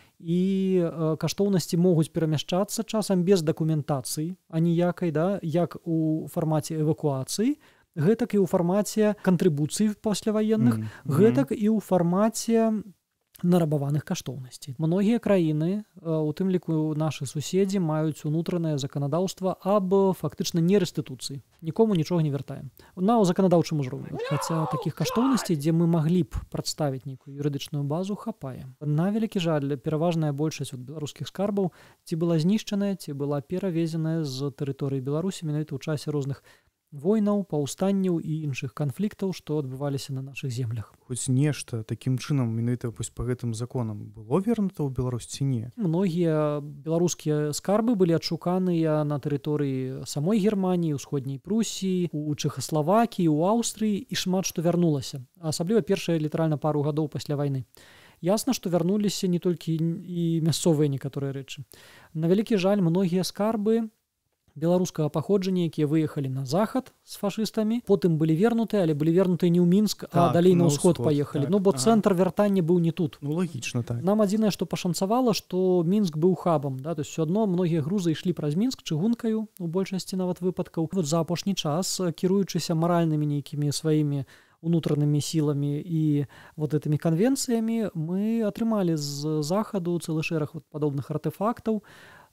І каштоўнасці могуць перамяшчацца часам без дакументацыі аніякай, да, як у фармаце эвакуацыі, гэтак і ў фармаце кантрыбуцый пасляваенных, гэтак і ў фармаце нарабаваных каштоўнасцей. Многія краіны, у тым ліку нашы суседзі, маюць унутранае заканадаўства аб фактычна не рэстытуцыі. Нікому нічога не вяртаем. На заканадаўчым узроўні. Хаця такіх каштоўнасцей, дзе мы маглі б прадставіць нейкую юрыдычную базу, хапае. На вялікі жаль, пераважная большасць беларускіх скарбаў ці была знішчаная, ці была перавезеная з тэрыторыі Беларусі менавіта ў часе розных войнаў, паўстанняў і іншых канфліктаў, што адбываліся на нашых землях. Хоць нешта такім чынам менавіта па гэтым законам было вернута ў Беларусь ці не? Многія беларускія скарбы былі адшуканыя на тэрыторыі самой Германіі, усходняй Прусіі, у Чэхаславакіі, у Аўстрыі, і шмат што вярнулася. Асабліва першыя літаральна пару гадоў пасля вайны. Ясна, што вярнуліся не толькі і мясцовыя некаторыя рэчы. На вялікі жаль, многія скарбы беларускага паходжання, якія выехалі на захад з фашыстамі, потым былі вернутыя, але былі вернутыя не ў Мінск, а далей на ўсход паехалі. Ну, бо цэнтр вяртання быў не тут. Ну, лагічна, так. Нам адзінае, што пашанцавала, што Мінск быў хабам, да, то есть усё адно многія грузы ішлі праз Мінск чыгункаю, у большасці нават выпадкаў. Вот за апошні час, кіруючыся маральнымі нейкімі сваімі унутранымі сіламі і вот этымі канвенцыямі, мы атрымалі з захаду цэлы шэраг вот падобных артэфактаў,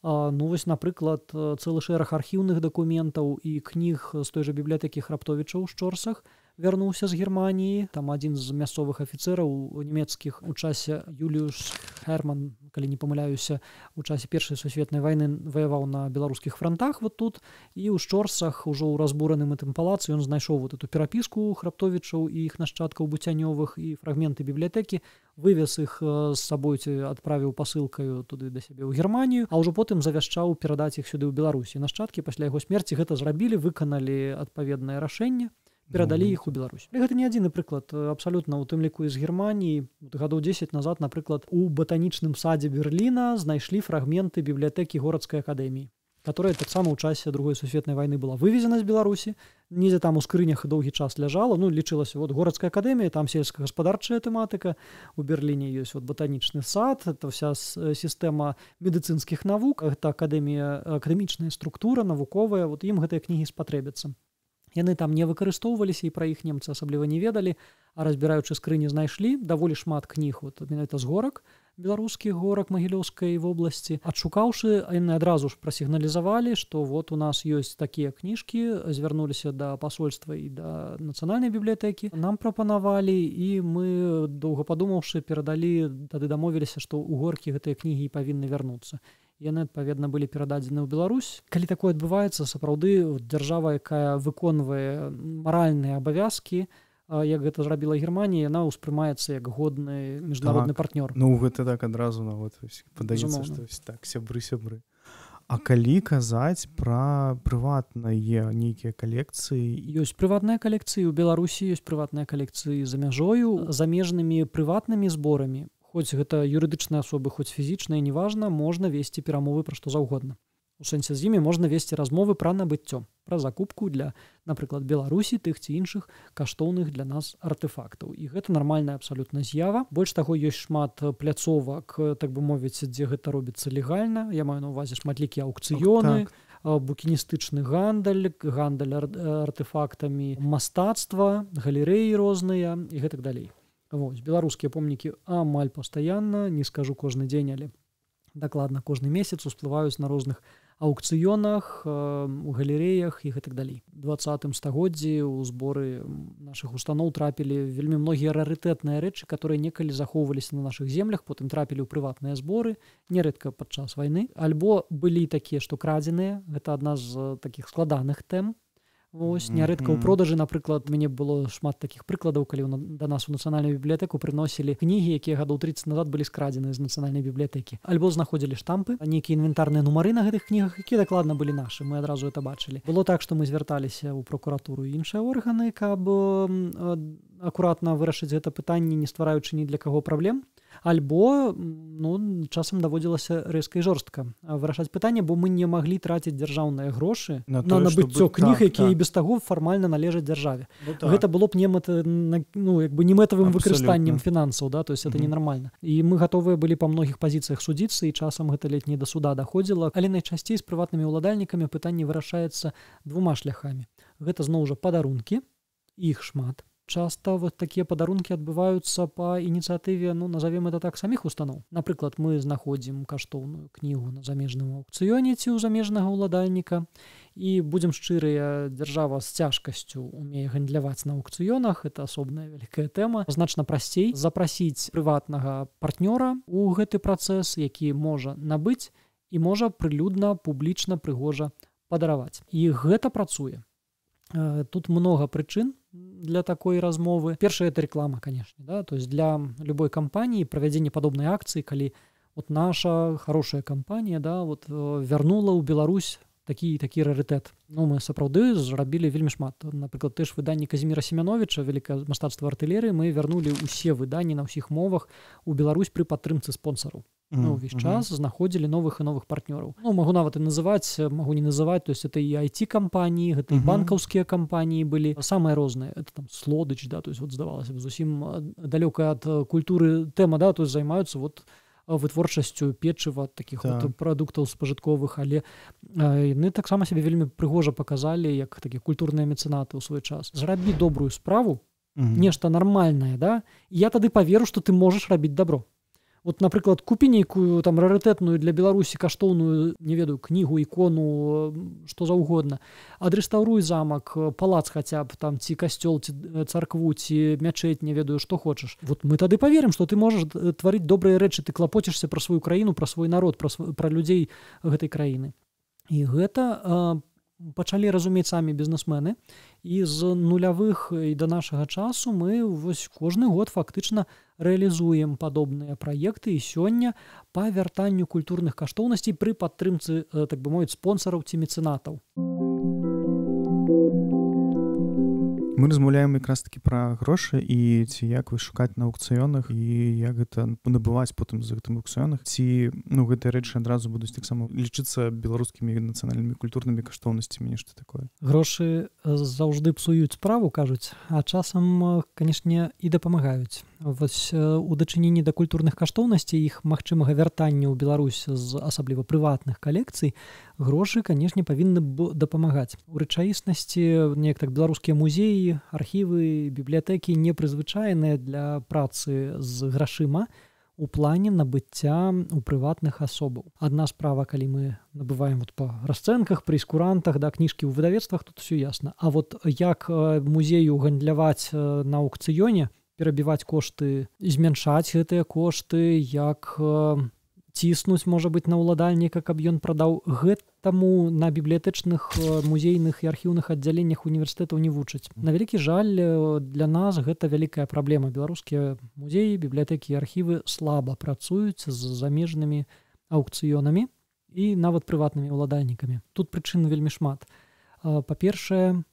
Ну вось, напрыклад, цэлы шэраг архіўных дакументаў і кніг з той жа бібліятэкі Храптовіча ў Шчорсах вярнуўся з Германіі. Там адзін з мясцовых афіцэраў нямецкіх у часе Юліуш Херман, калі не памыляюся, у часе Першай сусветнай вайны ваяваў на беларускіх франтах вот тут, і ў Шчорсах ужо ў разбураным гэтым палацы ён знайшоў вот эту перапіску Храптовічаў і іх нашчадкаў Буцянёвых і фрагменты бібліятэкі, вывез іх з сабой, адправіў пасылкаю туды да сябе ў Германію, а ўжо потым завяшчаў перадаць іх сюды ў Беларусі. Нашчадкі пасля яго смерці гэта зрабілі, выканалі адпаведнае рашэнне, перадалі іх у Беларусь. Але гэта не адзіны прыклад, абсалютна, у тым ліку і з Германіі. Гадоў 10 назад, напрыклад, у батанічным садзе Берліна знайшлі фрагменты бібліятэкі Горацкай акадэміі, которая таксама ў часе Другой сусветнай вайны была вывезена з Беларусі, недзе там у скрынях доўгі час ляжала, лічылася, вот Горацкая акадэмія, там сельскагаспадарчая тэматыка, у Берліне ёсць вот батанічны сад, это вся сістэма медыцынскіх навук, гэта акадэмічная структура, навуковая, вот ім гэтыя кнігі спатрэбяцца. Яны там не выкарыстоўваліся, і пра іх немцы асабліва не ведалі, а разбіраючы скрыні знайшлі даволі шмат кніг, вот менавіта з горак, беларускіх горак Магілёўскай вобласці. Адшукаўшы, яны адразу ж прасігналізавалі, што вот у нас ёсць такія кніжкі, звярнуліся да пасольства і да нацыянальнай бібліятэкі. Нам прапанавалі, і мы, доўга падумаўшы, перадалі, тады дамовіліся, што ў горкі гэтыя кнігі павінны вярнуцца. Яны, адпаведна, былі перададзены ў Беларусь. Калі такое адбываецца, сапраўды дзяржава, якая выконвае маральныя абавязкі, як гэта зрабіла Германія, яна ўспрымаецца як годны міжнародны партнёр. Гэта так адразу нават падаецца, што так, сябры. А калі казаць пра прыватныя нейкія калекцыі? Ёсць прыватныя калекцыі ў Беларусі, ёсць прыватныя калекцыі за мяжою, замежнымі прыватнымі зборамі. Хоць гэта юрыдычныя асобы, хоць фізічныя, неважна, можна весці перамовы пра што заўгодна. У сэнсе з імі можна весці размовы пра набыццё, пра закупку для, напрыклад, Беларусі, тых ці іншых каштоўных для нас артэфактаў. І гэта нармальная абсалютна з'ява. Больш таго, ёсць шмат пляцовак, так бы мовіць, дзе гэта робіцца легальна. Я маю на ўвазе шматлікія аўкцыёны, букіністычны гандаль артэфактамі мастацтва, галерэі розныя і гэтак далей. Вось, беларускія помнікі амаль пастаянна, не скажу кожны дзень, але дакладна кожны месяц усплываюць на розных аўкцыёнах, у галерэях і гэтак далей. У 20 стагоддзі ў зборы нашых устаноў трапілі вельмі многія рарытэтныя рэчы, которые некалі захоўваліся на нашых землях, потым трапілі ў прыватныя зборы, нярэдка падчас вайны. Альбо былі такія, што крадзеныя, гэта адна з такіх складаных тэм. Вось, нярэдка ў продажы, напрыклад, мяне было шмат такіх прыкладаў, калі да нас у нацыянальную бібліятэку прыносілі кнігі, якія гадоў 30 назад былі скрадзены з нацыянальнай бібліятэкі. Альбо знаходзілі штампы, нейкія інвентарныя нумары на гэтых кнігах, якія дакладна былі нашы, мы адразу это бачылі. Было так, што мы звярталіся ў прокуратуру і іншыя органы, каб акуратна вырашыць гэта пытанне, не ствараючы ні для каго праблем. Альбо часам даводзілася рэзка і жорстка вырашаць пытанне, бо мы не маглі траціць дзяржаўныя грошы на набыццё кніг, якія і без таго фармальна належаць дзяржаве. Гэта было б не мэтавым выкарыстаннем фінансаў, то есть это ненармальна. І мы гатовыя былі па многіх пазіцыях судзіцца, і часам гэта ледзь не да суда даходзіла, але найчасцей з прыватнымі ўладальнікамі пытанне вырашаецца двума шляхамі. Гэта зноў жа падарункі, іх шмат. Часта вот такія падарункі адбываюцца па ініцыятыве, назовем это так, саміх устаноў. Напрыклад, мы знаходзім каштоўную кнігу на замежным аўкцыёне ці ў замежнага ўладальніка, і будзем шчырыя, дзяржава з цяжкасцю умее гандляваць на аўкцыёнах, это асобная вялікая тэма. Значна прасцей запрасіць прыватнага партнёра ў гэты працэс, які можа набыць і можа прылюдна, публічна, прыгожа падараваць. І гэта працуе. Тут много прычын для такой размовы. Першая — это реклама, конечно, да, то есть для любой компании проведение подобной акции, калі вот наша хорошая компания, да, вот вярнула ў Беларусь такі рарытэт. Мы сапраўды зрабілі вельмі шмат. Напрыклад, ты ж выданні Казіміра Семяновіча, вялікае мастацтва артылерыі, мы вярнулі ўсе выданні на ўсіх мовах у Беларусь пры падтрымцы спонсараў. Увесь час знаходзілі новых і новых партнёраў. Магу нават і называць, магу не называць, то есть это і IT-кампаніі, гэта і банкаўскія кампаніі былі, самыя розныя. Это там Слодыч, да, то есть вот здавалася б зусім далёкая ад культуры тэма, да, то есть займаюцца вот вытворчасцю печыва, такіх вот прадуктаў спажытковых, але яны таксама сябе вельмі прыгожа паказалі, як такія культурныя мецэнаты ў свой час. Зрабі добрую справу, нешта нармальнае, да, і я тады паверу, што ты можаш рабіць дабро. Вот, напрыклад, купі нейкую там рарытэтную для Беларусі каштоўную, не ведаю, кнігу, ікону, што заўгодна. Адрэстаўруй замак, палац хаця б там, ці касцёл, ці царкву, ці мячэць, не ведаю, што хочаш. Вот мы тады паверым, што ты можаш тварыць добрыя рэчы, ты клапоцішся пра сваю краіну, пра свой народ, пра людзей гэтай краіны. І гэта пачалі разумець самі бізнесмены. І з нулявых і да нашага часу мы вось кожны год фактычна рэалізуем падобныя праекты і сёння па вяртанню культурных каштоўнасцей пры падтрымцы, так бы мовіць, спонсараў ці мецэнатаў. Мы размаўляем якраз такі пра грошы і ці як вы шукаць на аукцыёнах і як гэта набываць потым за гэтым аукцыёнах, ці гэтыя рэчы адразу будуць таксама лічыцца беларускімі нацыянальнымі культурнымі каштоўнасцямі, нешта такое. Грошы заўжды псуюць справу, кажуць, а часам, канешне, і дапамагаюць. Вось у дачыненні да культурных каштоўнасцей іх магчымага вяртання ў Беларусь з асабліва прыватных калекцый грошы, канешне, павінны дапамагаць. У рэчаіснасці неяк так беларускія музеі, архівы, бібліятэкі не прызвычайныя для працы з грашыма у плане набыцця у прыватных асобаў. Адна справа, калі мы набываем вот па расцэнках, прэйскурантах, да, кніжкі ў выдавецтвах, тут усё ясна. А вот як музею гандляваць на аукцыёне, перабіваць кошты, змяншаць гэтыя кошты, як ціснуць, можа быць, на ўладальніка, каб ён прадаў, гэтаму на бібліятэчных, музейных і архіўных аддзяленнях універсітэтаў не вучаць. На вялікі жаль, для нас гэта вялікая праблема. Беларускія музеі, бібліятэкі і архівы слаба працуюць з замежнымі аукцыёнамі і нават прыватнымі ўладальнікамі. Тут прычын вельмі шмат. Па-першае,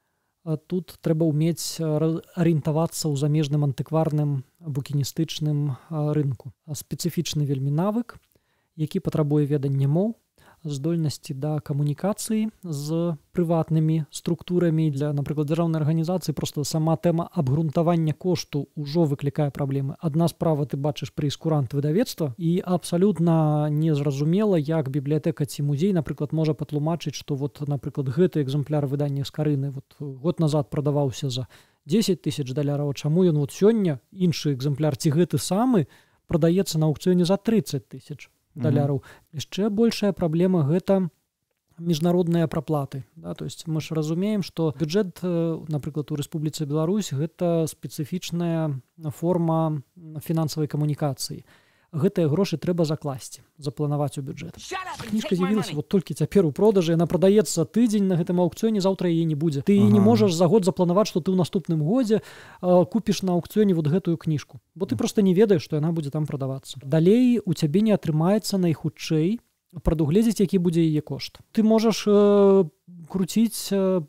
тут трэба ўмець арыентавацца ў замежным антыкварным букіністычным рынку. Спецыфічны вельмі навык, які патрабуе ведання моў, здольнасці да камунікацыі з прыватнымі структурамі. Для, напрыклад, дзяржаўнай арганізацыі проста сама тэма абгрунтавання кошту ўжо выклікае праблемы. Адна справа, ты бачыш прэйскурант выдавецтва і абсалютна незразумела, як бібліятэка ці музей, напрыклад, можа патлумачыць, што вот, напрыклад, гэты экземпляр выдання Скарыны вот год назад прадаваўся за 10 000 даляраў, чаму ён вот сёння іншы экземпляр ці гэты самы прадаецца на аукцыёне за 30 000 даляраў. Яшчэ большая праблема гэта міжнародныя праплаты. Да? То есть мы ж разумеем, што бюджэт, напрыклад, у Рэспубліцы Беларусь гэта спецыфічная форма фінансавай камунікацыі. Гэтыя грошы трэба закласці, запланаваць у бюджэт. Кніжка з'явілася вот толькі цяпер у продажы, яна прадаецца тыдзень на гэтым аукцыёне, заўтра яе не будзе. Ты не можаш за год запланаваць, што ты ў наступным годзе купіш на аукцыёне вот гэтую кніжку, бо ты проста не ведаеш, што яна будзе там прадавацца. Далей у цябе не атрымаецца найхутчэй прадугледзець, які будзе яе кошт. Ты можаш круціць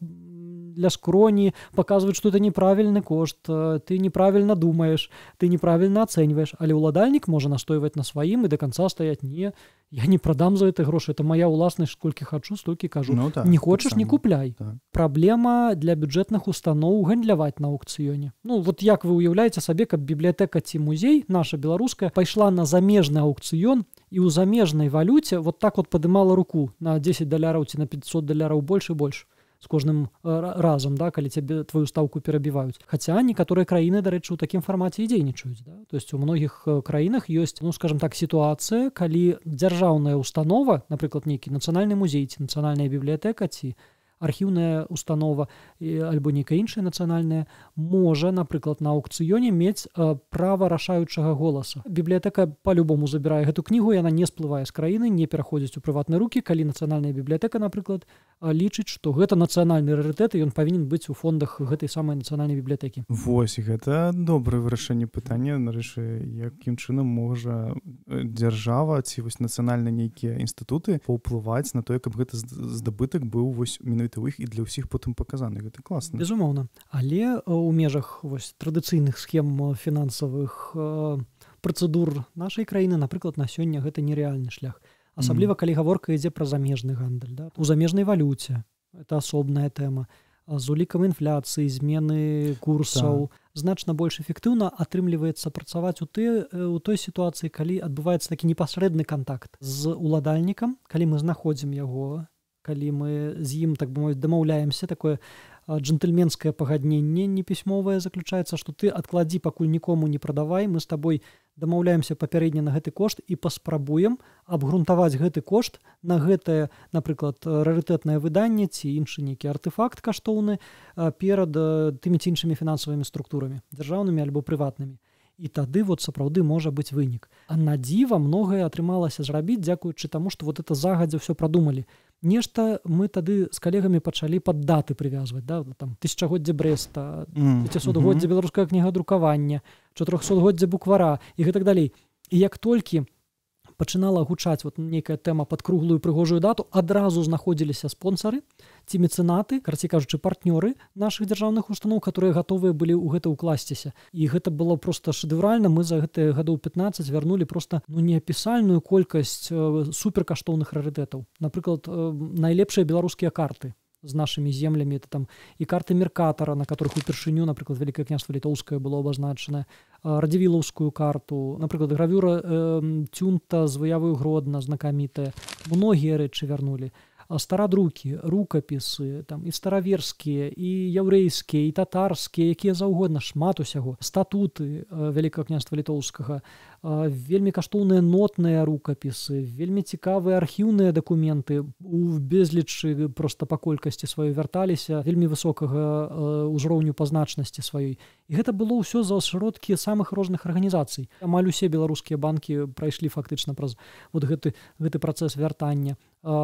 для скроні, паказваць, што это неправільны кошт, ты неправільна думаеш, ты неправільна ацэньваеш, але ўладальнік можа настойваць на сваім і да канца стаяць: не, я не прадам за гэты грошы, это моя ўласнасць, колькі хачу, столькі кажу. Ну, так, не хочаш, не купляй. Так. Праблема для бюджэтных устаноў гандляваць на аукцыёне. Ну, вот як вы ўяўляеце сабе, каб бібліятэка ці музей, наша беларуская, пайшла на замежны аукцыён і ў замежнай валюце вот так вот падымала руку на 10 даляраў ці на 500 даляраў больш і больш з кожным разам, да, калі цябе твою стаўку перабіваюць. Хаця некаторыя краіны, дарэчы, у такім фармаце і дзейнічаюць. Да? То есть у многіх краінах ёсць, ну, скажем так, сітуацыя, калі дзяржаўная установа, напрыклад, нейкі нацыянальны музей ці нацыянальная бібліятэка ці архіўная установа альбо нейкая іншая нацыянальная можа, напрыклад, на аукцыёне мець права рашаючага голаса. Бібліятэка па-любому забірае гэту кнігу, яна не сплывае з краіны, не пераходзіць у прыватныя рукі, калі нацыянальная бібліятэка, напрыклад, лічыць, што гэта нацыянальны рарытэт і ён павінен быць у фондах гэтай самай нацыянальнай бібліятэкі. Вось, гэта добрае вырашэнне пытання, нарэшце, якім чынам можа дзяржава ці вось нацыянальныя нейкія інстытуты паўплываць на тое, каб гэты здабытак быў вось менавіта ў іх і для ўсіх потым паказаны. Гэта класна. Безумоўна. Але ў межах вось традыцыйных схем фінансавых працэдур нашай краіны, напрыклад, на сёння гэта нерэальны шлях. Асабліва, калі гаворка ідзе пра замежны гандаль. Да? У замежнай валюце. Это асобная тэма. З улікам інфляцыі, змены курсаў. Значна больш эфектыўна атрымліваецца працаваць у той сітуацыі, калі адбываецца такі непасрэдны кантакт з уладальнікам, калі мы знаходзім яго, калі мы з ім, так бы мовіць, дамаўляемся, такое джентльменскае пагадненне непісьмовае заключаецца, што ты адкладзі, пакуль нікому не прадавай, мы з табой дамаўляемся папярэдне на гэты кошт і паспрабуем абгрунтаваць гэты кошт на гэтае, напрыклад, рарытэтнае выданне ці іншы нейкі артефакт каштоўны перад тымі ці іншымі фінансавымі структурамі, дзяржаўнымі альбо прыватнымі. І тады вот сапраўды можа быць вынік. А на дзіва многае атрымалася зрабіць, дзякуючы таму, што вот это загадзя ўсё прадумалі. Нешта мы тады з калегамі пачалі пад даты прывязваць, да? Там, 1000годдзе Брэста, 500годдзе беларускага кнігадрукавання, 400годдзе буквара і гэтак далей. І як толькі пачынала гучаць вот нейкая тэма пад круглую прыгожую дату, адразу знаходзіліся спонсары ці мецэнаты, карацей кажучы, партнёры нашых дзяржаўных устаноў, которые гатовыя былі ў гэта ўкласціся. І гэта было проста шэдэвральна. Мы за гэтыя гадоў 15 вярнулі проста неапісальную колькасць суперкаштоўных рарытэтаў. Напрыклад, найлепшыя беларускія карты з нашымі землямі, это там і карты Меркатара, на которых упершыню, напрыклад, Вялікае княства Літоўскае было абазначана, радзівілаўскую карту, напрыклад, гравюра Цюнта з выявою Гродна, знакамітая. Многія рэчы вярнулі. Старадрукі, рукапісы, там і стараверскія, і яўрэйскія, і татарскія, якія заўгодна, шмат усяго. Статуты Вялікага княства Літоўскага, вельмі каштоўныя нотныя рукапісы, вельмі цікавыя архіўныя дакументы у безлічы проста па колькасці сваёй вярталіся, вельмі высокага ўзроўню па значнасці сваёй. І гэта было ўсё за сродкі самых розных арганізацый. Амаль усе беларускія банкі прайшлі фактычна праз вот гэты працэс вяртання.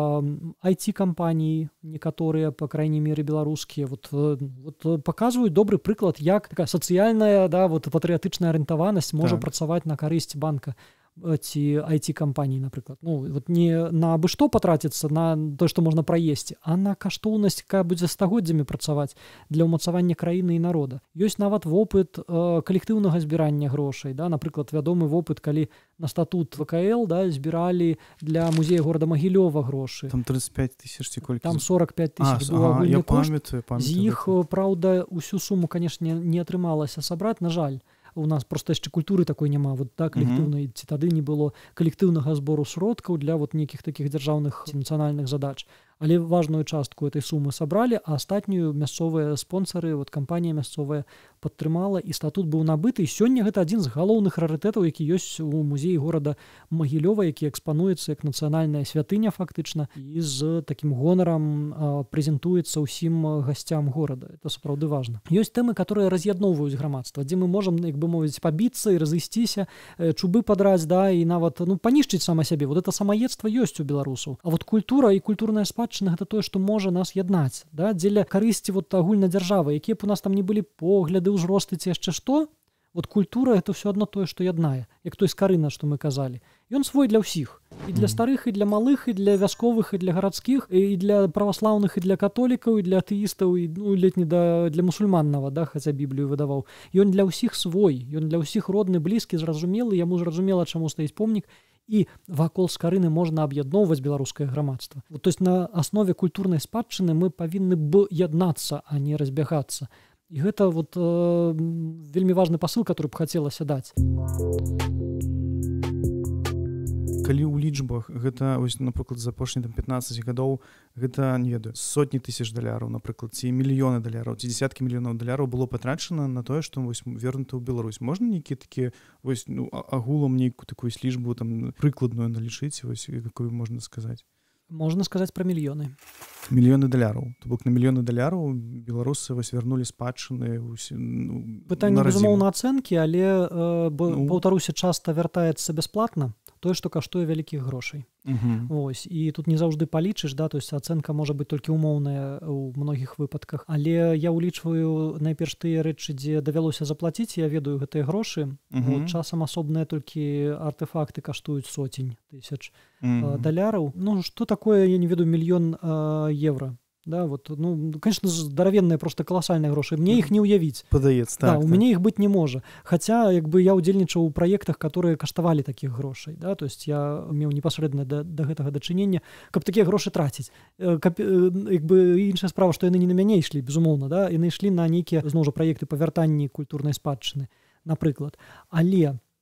IT-кампаніі некаторыя, па крайней мере беларускія, вот паказваюць добры прыклад, як такая сацыяльная, да, вот патрыятычная арыентаванасць можа працаваць на карысць банка ці IT-кампаніі, напрыклад. Ну, вот не на абы што патраціцца на то, што можна праесці, а на каштоўнасць, якая будзе стагоддзямі працаваць для ўмацавання краіны і народа. Ёсць нават вопыт калектыўнага збірання грошай, да, напрыклад, вядомы вопыт, калі на статут ВКЛ, да, збіралі для музея горада Магілёва грошы. Там 35 тысяч ці колькі? Там 45 тысяч быў агульны кошт. З іх, праўда, усю суму, канешне, не атрымалася сабраць, на жаль. У нас просто яшчэ культуры такой няма, вот так калектыўнай, ці тады не было калектыўнага збору сродкаў для вот нейкіх такіх дзяржаўных ці нацыянальных задач. Але важную частку этой сумы сабралі, а астатнюю мясцовыя спонсары, вот кампанія мясцовая падтрымала, і статут быў набыты. І сёння гэта адзін з галоўных рарытэтаў, які ёсць у музеі горада Магілёва, які экспануецца як нацыянальная святыня фактычна, і з такім гонарам прэзентуецца ўсім гасцям горада. Это сапраўды важна. Ёсць тэмы, которые раз'ядноўваюць грамадства, дзе мы можам, як бы мовіць, пабіцца і разысціся, чубы падраць, да, і нават панішчыць сама сябе. Вот это самаедства ёсць у беларусаў. А вот культура і культурная спадчына — гэта тое, што можа нас яднаць, да, дзеля карысці вот агульнай дзяржавы, якія б у нас там не былі погляды, ўзросты ці яшчэ што. Вот культура — это ўсё адно тое, што яднае, як той скарына, што мы казалі. Ён свой для ўсіх, і для старых, і для малых, і для вясковых, і для гарадскіх, і для праваслаўных, і для католікаў, і для атэістаў, і ледзь для мусульманнага, да, хаця Біблію выдаваў. Ён для ўсіх свой, ён для ўсіх родны, блізкі, зразумелы, яму зразумела, чаму стаіць помнік. І вакол скарыны можна аб'ядноўваць беларускае грамадства. Вот, то есть на аснове культурнай спадчыны мы павінны б яднацца, а не разбягацца. І гэта вот вельмі важны пасыл, который б хацелася даць. Калі ў лічбах гэта, ось, напрыклад, за апошнія 15 гадоў, гэта, не ведаю, сотні тысяч даляраў, напрыклад, ці мільёны даляраў, ці дзесяткі мільёнаў даляраў было патрачана на тое, што вось вернута ў Беларусь. Можна нейкія такія, вось, ну, агулам нейкую такую лічбу там прыкладную налічыць, вось, якую можна сказаць? Можна сказаць пра мільёны. Мільёны даляраў. То бок на мільёны даляраў беларусы вось вярнулі спадчыны. Пытанне, безумоўна, ацэнкі, але паўтаруся, часта вяртаецца бясплатна тое, што каштуе вялікіх грошай. Вось. І тут не заўжды палічыш, да, то есть ацэнка можа быць толькі ўмоўная ў многіх выпадках. Але я ўлічваю найперш тыя рэчы, дзе давялося заплаціць, я ведаю гэтыя грошы. Вот, часам асобныя толькі артефакты каштуюць сотень тысяч даляраў. Ну, што такое, я не ведаю, мільён евро? Да, вот, ну, конечно, здаравенныя, просто колоссальныя грошы. Мне іх не ўявіць. Падаецца, так. Да, у мяне іх быць не можа. Хаця, як бы, я ўдзельнічаў у праектах, которые каштавалі такіх грошай. Да? То есть я меў непасрэдна да гэтага дачынення, каб такія грошы траціць. Як бы, іншая справа, што яны не на мяне ішлі, безумоўна, да? Яны ішлі на нейкія, зноў жа, праекты па вяртанні культурнай спадчыны, напрыклад. Але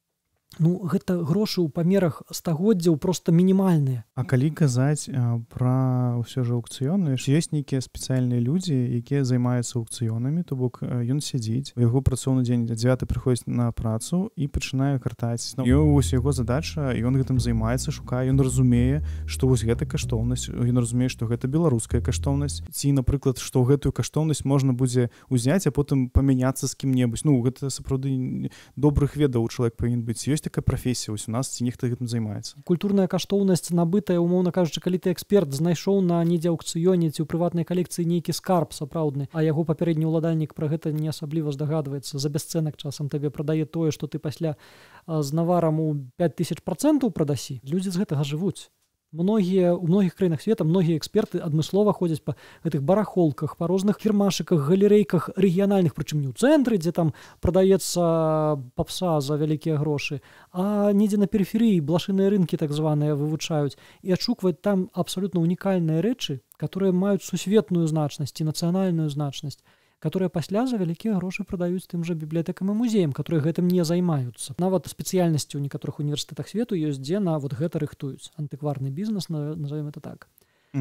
Ну гэта грошы ў памерах стагоддзяў просто мінімальныя. А калі казаць пра ўсё ж аўкцыёны, ёсць нейкія спецыяльныя людзі, якія займаюцца аўкцыёнамі, то бок ён сядзіць, у яго працоўны дзень 9 прыходзіць на працу і пачынае картаць. Вось яго задача, ён гэтым займаецца, шукае, ён разумее, што вось гэта каштоўнасць, ён разумее, што гэта беларуская каштоўнасць, ці, напрыклад, што гэтую каштоўнасць можна будзе ўзяць, а потым памяняцца з кім-небудзь. Ну, гэта сапраўды добрых ведаў чалавек павінен быць. Ёсць такая прафесія вось у нас, ці нехта гэтым займаецца. Культурная каштоўнасць набытая, умоўна кажучы, калі ты эксперт знайшоў на недзе аўкцыёне ці ў прыватнай калекцыі нейкі скарб сапраўдны, а яго папярэдні ўладальнік пра гэта не асабліва здагадваецца, за бясцэнак часам табе прадае тое, што ты пасля з наварам у 5000% прадасі. Людзі з гэтага жывуць. У многіх краінах света многія эксперты адмыслова ходзяць па гэтых барахолках, па розных кірмашыках, галерэйках рэгіянальных, прычым не ў цэнтры, дзе там прадаецца папса за вялікія грошы, а недзе на перыферыі блашыныя рынкі так званыя вывучаюць і адшукваюць там абсалютна унікальныя рэчы, которые маюць сусветную значнасць і нацыянальную значнасць, которые пасля за вялікія грошы прадаюць тым жа бібліятэкам і музеям, которые гэтым не займаюцца. Нават спецыяльнасці ў некаторых універсітэтах свету ёсць, дзе на вот гэта рыхтуюць. Антыкварны бізнес, назовем это так.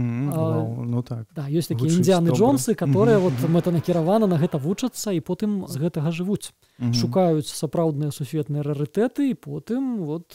Ну так. Да, ёсць такія індзіаны Джонсы, которые вот мэтанакіравана на гэта вучацца і потым з гэтага жывуць. Шукаюць сапраўдныя сусветныя рарытэты і потым вот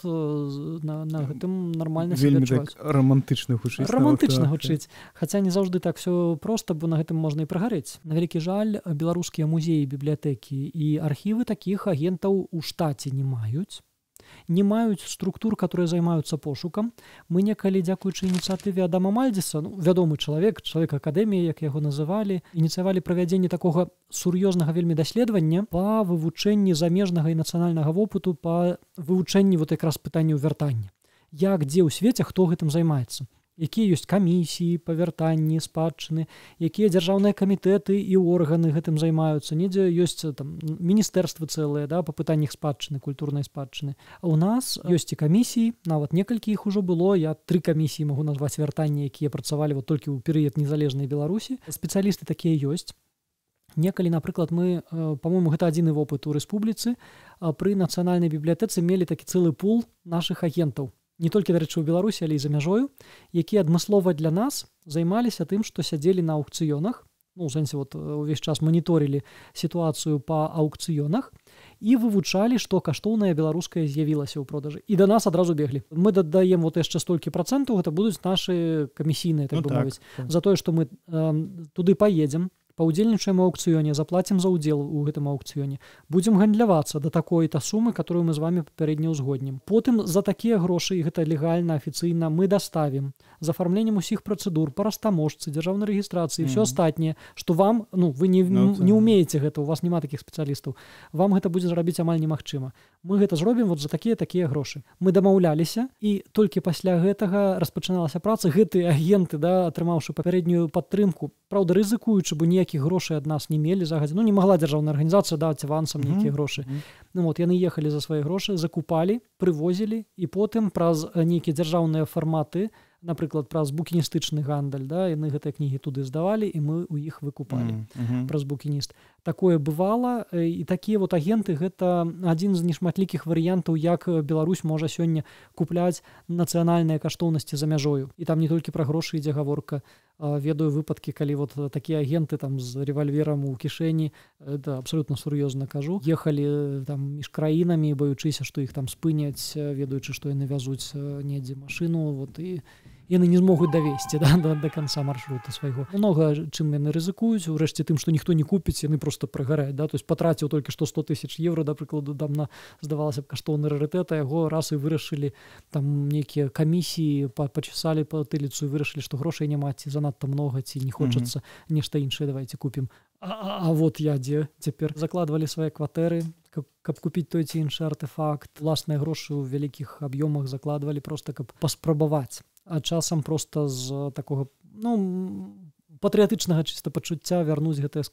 на гэтым нармальна себе адчуваць. Вельмі так рамантычна гучыць. Рамантычна гучыць. Хаця не заўжды так все проста, бо на гэтым можна і прагарэць. На вялікі жаль, беларускія музеі, бібліятэкі і архівы такіх агентаў у штаце не маюць. Не маюць структур, которые займаюцца пошукам. Мы некалі, дзякуючы ініцыятыве Адама Мальдзіса, вядомы чалавек акадэміі, як яго называлі, ініцыявалі правядзенне такога сур'ёзнага вельмі даследавання па вывучэнні замежнага і нацыянальнага вопыту, па вывучэнні вот якраз пытанняў вяртання. Як, дзе ў свеце, хто гэтым займаецца. Якія ёсць камісіі па вяртанні спадчыны, якія дзяржаўныя камітэты і органы гэтым займаюцца. Недзе ёсць там міністэрствы цэлыя, да, па пытаннях спадчыны, культурнай спадчыны. А ў нас ёсць і камісіі, нават некалькі іх ужо было. Я 3 камісіі магу назваць вяртання, якія працавалі вот толькі ў перыяд незалежнай Беларусі. Спецыялісты такія ёсць. Некалі, напрыклад, мы, па-мойму, гэта адзіны вопыт у рэспубліцы, пры нацыянальнай бібліятэцы мелі такі цэлы пул нашых агентаў. Не толькі, дарэчы, у Беларусі, але і за мяжою, якія адмыслова для нас займаліся тым, што сядзелі на аўкцыёнах, ну, у сэнсе, вот, увесь час маніторылі сітуацыю па аўкцыёнах і вывучалі, што каштоўнае беларускае з'явілася ў продажы. І да нас адразу беглі. Мы дадаем вот яшчэ столькі процентаў, гэта будуць нашы камісійныя, так бы мовіць, за тое, што мы туды паедзем, паўдзельнічаем у аўкцыёне, заплацім за ўдзел у гэтым аўкцыёне, будзем гандлявацца да такой-то сумы, которую мы з вами папярэдне ўзгоднім. Потым за такія грошы, і гэта легальна, афіцыйна, мы даставім з афармленнем усіх працэдур па растаможцы, дзяржаўнай рэгістрацыі, все астатняе, што вам, ну, вы не ўмееце гэта, у вас няма такіх спецыялістаў, вам гэта будзе зрабіць амаль немагчыма. Мы гэта зробім вот за такія грошы. Мы дамаўляліся, і толькі пасля гэтага распачыналася праца. Гэтыя агенты, да, атрымаўшы папярэднюю падтрымку, праўда, рызыкуючы, бо ніякіх грошай ад нас не мелі загадзя. Ну, не магла дзяржаўная арганізацыя даць авансам нейкія грошы. Ну, вот, яны ехалі за свае грошы, закупалі, прывозілі, і потым праз нейкія дзяржаўныя фарматы, напрыклад, праз букіністычны гандаль, да, яны гэтыя кнігі туды здавалі, і мы ў іх выкупалі праз букініст. Такое бывала, і такія вот агенты — гэта адзін з нешматлікіх варыянтаў, як Беларусь можа сёння купляць нацыянальныя каштоўнасці за мяжою. І там не толькі пра грошы ідзе гаворка. Ведаю выпадкі, калі вот такія агенты там з рэвальверам у кішэні, это абсолютно сур'ёзна кажу, ехалі там між краінамі, баючыся, што іх там спыняць, ведаючы, што яны вязуць недзе машыну, вот, і яны не змогуць давесці, да, до конца маршрута свайго. Много чым яны рызыкуюць, урэшце тым, што ніхто не купіць, яны просто прагараюць, да, то есть патраціў толькі што 100 000 евро, да прыкладу, там на, здавалася б, каштоўны рарытэт, а яго раз і вырашылі там нейкія камісіі, пачесалі патыліцу і вырашылі, што грошай няма, ці занадта многа, ці не хочацца нешта іншае, давайте купім. А вот я дзе цяпер закладвалі свае кватэры, каб купіць той ці іншы артефакт. Власныя грошы ў вялікіх аб'ёмах закладвалі просто, каб паспрабаваць. А часам просто з такога, ну, патрыятычнага чыста пачуцця вярнуць гэтыя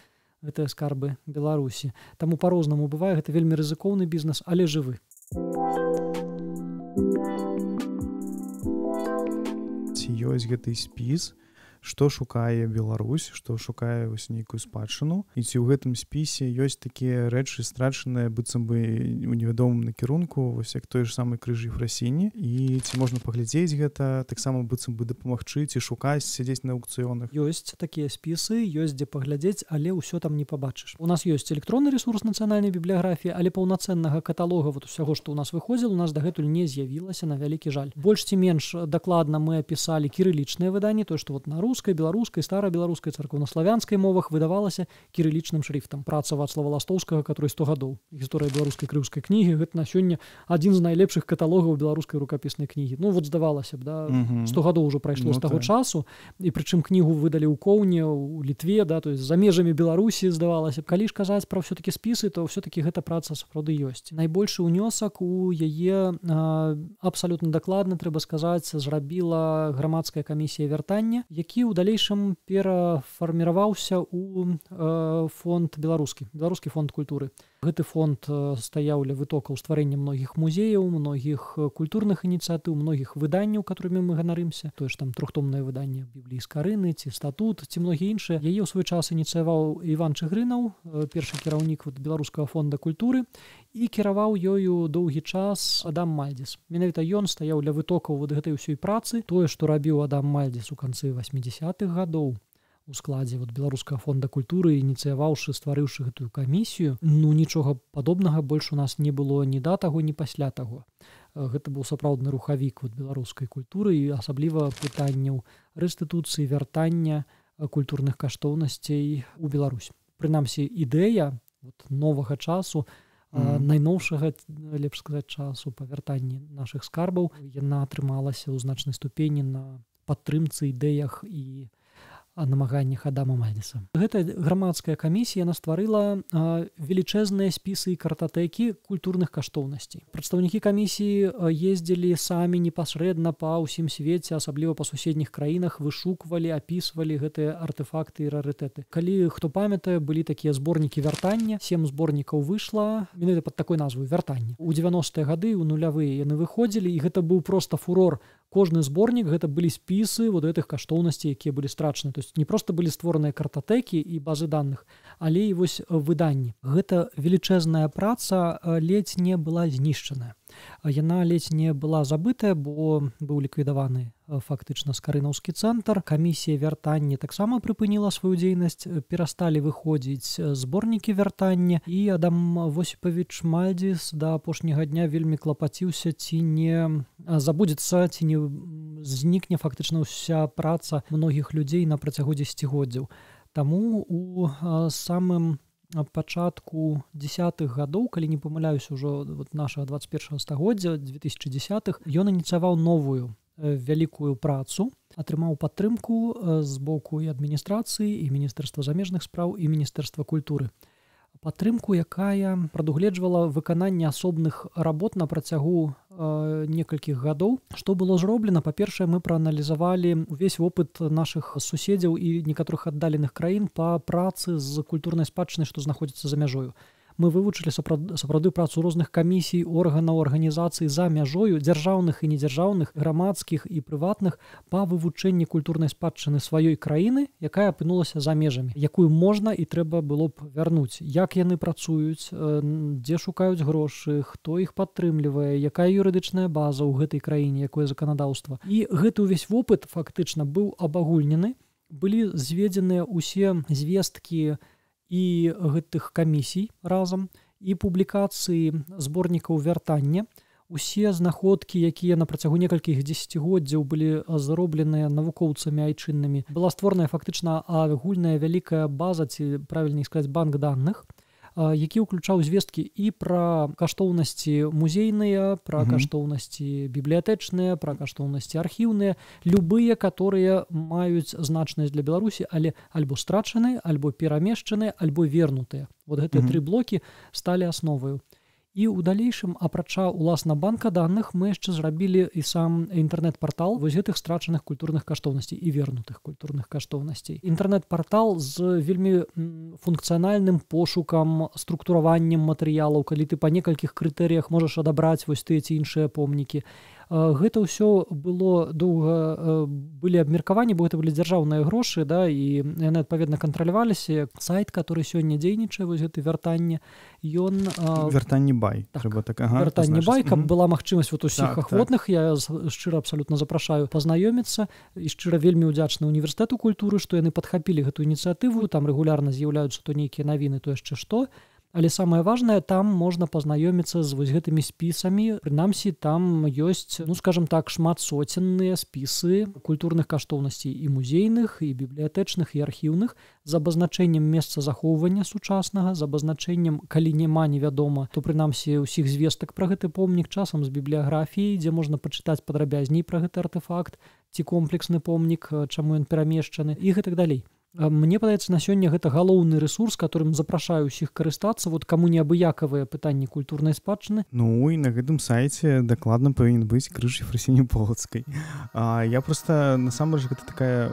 скарбы Беларусі. Таму па-рознаму бывае, гэта вельмі рызыкоўны бізнес, але жывы. Ці ёсць гэты спіс што шукае Беларусь, што шукае вось нейкую спадчыну, і ці ў гэтым спісе ёсць такія рэчы страчаныя быццам бы у невядомым накірунку, вось як той ж самы крыж Ефрасіні, і ці можна паглядзець гэта, таксама быццам бы дапамагчы, ці шукаць, сядзець на аукцыёнах. Ёсць такія спісы, ёсць дзе паглядзець, але ўсё там не пабачыш. У нас ёсць электронны ресурс нацыянальнай бібліяграфіі, але паўнацэннага каталога вот усяго, што ў нас выходзіла, у нас дагэтуль не з'явілася, на вялікі жаль. Больш ці менш дакладна мы апісалі кірылічныя выданні, тое, што вот на рускай, беларускай, старабеларускай, царкоўнаславянскай мовах выдавалася кірылічным шрифтам. Праца Вацлава Ластоўскага, который 100 гадоў. Гісторыя беларускай крыўскай кнігі, гэта на сёння адзін з найлепшых каталогаў беларускай рукапіснай кнігі. Ну вот здавалася б, да, 100 гадоў ўжо прайшло з таго часу, і прычым кнігу выдалі ў Коўне, у Літве, да, то есть за межамі Беларусі, здавалася б. Калі ж казаць пра ўсё-такі спісы, то ўсё-такі гэта праца сапраўды ёсць. Найбольшы ўнёсак у яе абсалютна дакладна, трэба сказаць, зрабіла грамадская камісія вяртання, які ў далейшым перафарміраваўся ў фонд беларускі фонд культуры. Гэты фонд стаяў ля вытокаў стварэння многіх музеяў, многіх культурных ініцыятыў, многіх выданняў, которымі мы ганарымся. Тое ж там трохтомнае выданне Бібліі з Карыны, ці статут, ці многія іншыя. Яе ў свой час ініцыяваў Іван Чыгрынаў, першы кіраўнік беларускага фонда культуры, і кіраваў ёю доўгі час Адам Мальдзіс. Менавіта ён стаяў ля вытокаў вот гэтай усёй працы. Тое, што рабіў Адам Мальдзіс у канцы 80-х гадоў у складзе вот беларускага фонда культуры, ініцыяваўшы, стварыўшы гэтую камісію, ну нічога падобнага больш у нас не было ні да таго, ні пасля таго. Гэта быў сапраўдны рухавік вот беларускай культуры, і асабліва пытанняў рэстытуцыі, вяртання культурных каштоўнасцей у Беларусь. Прынамсі, ідэя вот новага часу, найноўшага, лепш сказаць, часу па вяртанні нашых скарбаў, яна атрымалася ў значнай ступені на падтрымцы, ідэях і намаганнях Адама Мальдзіса. Гэта грамадская камісія, яна стварыла велічэзныя спісы і картатэкі культурных каштоўнасцей. Прадстаўнікі камісіі ездзілі самі непасрэдна па ўсім свеце, асабліва па суседніх краінах, вышуквалі, апісвалі гэтыя артефакты і рарытэты. Калі хто памятае, былі такія зборнікі вяртання, 7 зборнікаў выйшла, менавіта пад такой назвай вяртання. У 90-е гады, у нулявыя яны выходзілі, і гэта быў проста фурор. Кожны зборнік гэта былі спісы вот гэтых каштоўнасцей, якія былі страчаны. То есть не проста былі створаныя картатэкі і базы даных, але і вось выданні. Гэта велічэзная праца ледзь не была знішчаная. Яна ледзь не была забытая, бо быў ліквідаваны фактычна скарынаўскі цэнтр. Камісія вяртання таксама прыпыніла сваю дзейнасць, перасталі выходзіць зборнікі вяртання, і Адам Восіпавіч Мальдзіс да апошняга дня вельмі клапаціўся, ці не забудзецца, ці не знікне фактычна ўся праца многіх людзей на працягу дзесяцігоддзяў. Таму у самым пачатку 10-х гадоў, калі не памыляюся ўжо вот нашага 21-го стагоддзя, 2010-х, ён ініцыяваў новую вялікую працу, атрымаў падтрымку з боку і адміністрацыі, і Міністэрства замежных спраў, і Міністэрства культуры. Падтрымку, якая прадугледжвала выкананне асобных работ на працягу некалькіх гадоў. Што было зроблена? Па-першае, мы прааналізавалі ўвесь вопыт нашых суседзяў і некаторых аддаленых краін па працы з культурнай спадчынай, што знаходзіцца за мяжою. Мы вывучылі сапраўды працу розных камісій, органаў, арганізацый за мяжою, дзяржаўных і недзяржаўных, грамадскіх і прыватных, па вывучэнні культурнай спадчыны сваёй краіны, якая апынулася за межамі, якую можна і трэба было б вярнуць. Як яны працуюць, дзе шукаюць грошы, хто іх падтрымлівае, якая юрыдычная база ў гэтай краіне, якое заканадаўства. І гэты ўвесь вопыт фактычна быў абагульнены, былі зведзеныя ўсе звесткі і гэтых камісій разам, і публікацыі зборнікаў вяртання. Усе знаходкі, якія на працягу некалькіх дзесяцігоддзяў былі зробленыя навукоўцамі айчыннымі, была створаная фактычна агульная вялікая база, ці правільней сказаць, банк даных, які ўключаў звесткі і пра каштоўнасці музейныя, пра каштоўнасці бібліятэчныя, пра каштоўнасці архіўныя, любыя, которые маюць значнасць для Беларусі, але альбо страчаны, альбо перамешчаны, альбо вернутыя. Вот гэтыя тры блокі сталі асноваю. І ў далейшым, апрача уласна банка даных, мы яшчэ зрабілі і сам інтэрнэт-партал вось гэтых страчаных культурных каштоўнасцей і вернутых культурных каштоўнасцей. Інтэрнэт-партал з вельмі функцыянальным пошукам, структураваннем матэрыялаў, калі ты па некалькіх крытэрыях можаш адабраць вось тыя ці іншыя помнікі. Гэта ўсё было доўга былі абмеркаванні, бо гэта былі дзяржаўныя грошы, да, і яны адпаведна кантраляваліся. Сайт, который сёння дзейнічае, вось гэта вяртанне, ён вяртанне бай, трэба так, вяртанне бай, каб была магчымасць вот усіх ахвотных. Я шчыра абсалютна запрашаю пазнаёміцца і шчыра вельмі ўдзячны універсітэту культуры, што яны падхапілі гэтую ініцыятыву, там рэгулярна з'яўляюцца то нейкія навіны, то яшчэ што. Але самае важнае, там можна пазнаёміцца з вось гэтымі спісамі. Прынамсі, там ёсць, ну, скажам так, шматсоценныя спісы культурных каштоўнасцей і музейных, і бібліятэчных, і архіўных, з абазначэннем месца захоўвання сучаснага, з абазначэннем, калі няма невядома, то прынамсі ўсіх звестак пра гэты помнік, часам з бібліяграфіяй, дзе можна пачытаць падрабязней пра гэты артэфакт, ці комплексны помнік, чаму ён перамешчаны, і гэтак далей. Мне падаецца, на сёння гэта галоўны рэсурс, которым запрашаю ўсіх карыстацца, вот каму неабыякавыя пытанні культурнай спадчыны. Ну і на гэтым сайце дакладна павінен быць крыж Ефрасіні Полацкай. Я проста, насамрэч, гэта такая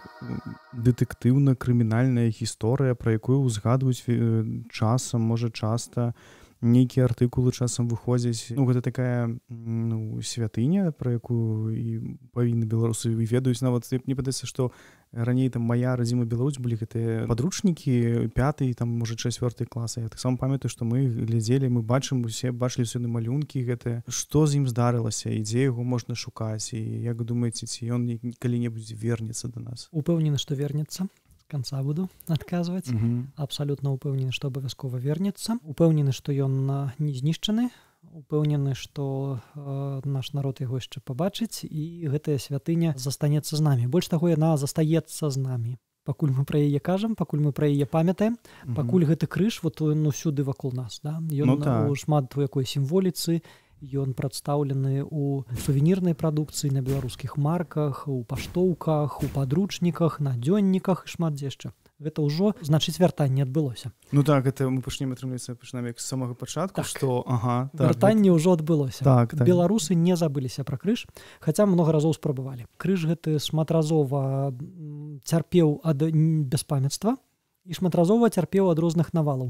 дэтэктыўна-крымінальная гісторыя, пра якую ўзгадваюць часам, можа часта, нейкія артыкулы часам выходзяць. Ну, гэта такая, ну, святыня, пра якую і павінны беларусы ведаюць. Нават мне падаецца, што раней там мая радзіма Беларусь былі гэтыя падручнікі 5-й, там, можа, 4-й класы. Я таксама памятаю, што мы глядзелі, мы бачылі ўсе малюнкі гэтыя. Што з ім здарылася і дзе яго можна шукаць? І як думаеце, ці ён калі-небудзь вернецца да нас? Упэўнены, што вернецца. Конца буду адказваць. Абсалютна упэўнены, што абавязкова вернецца. Упэўнены, што ён не знішчаны. Упэўнены, што наш народ яго яшчэ пабачыць, і гэтая святыня застанецца з намі. Больш таго, яна застаецца з намі. Пакуль мы пра яе кажам, пакуль мы пра яе памятаем, пакуль гэты крыж, вот он усюды вакол нас, да? Ён шмат у якой сімволіцы, ён прадстаўлены ў сувенірнай прадукцыі, на беларускіх марках, у паштоўках, у падручніках, на дзённіках і шмат дзе яшчэ. Гэта ўжо, значыць, вяртанне адбылося. Ну так, это мы пачнем атрымліваецца, пачнем як з самага пачатку, што вяртанне ўжо адбылося. Беларусы не забыліся пра крыж, хаця многа разоў спрабавалі. Крыж гэты шматразова цярпеў ад бяспамяцтва і шматразова цярпеў ад розных навалаў.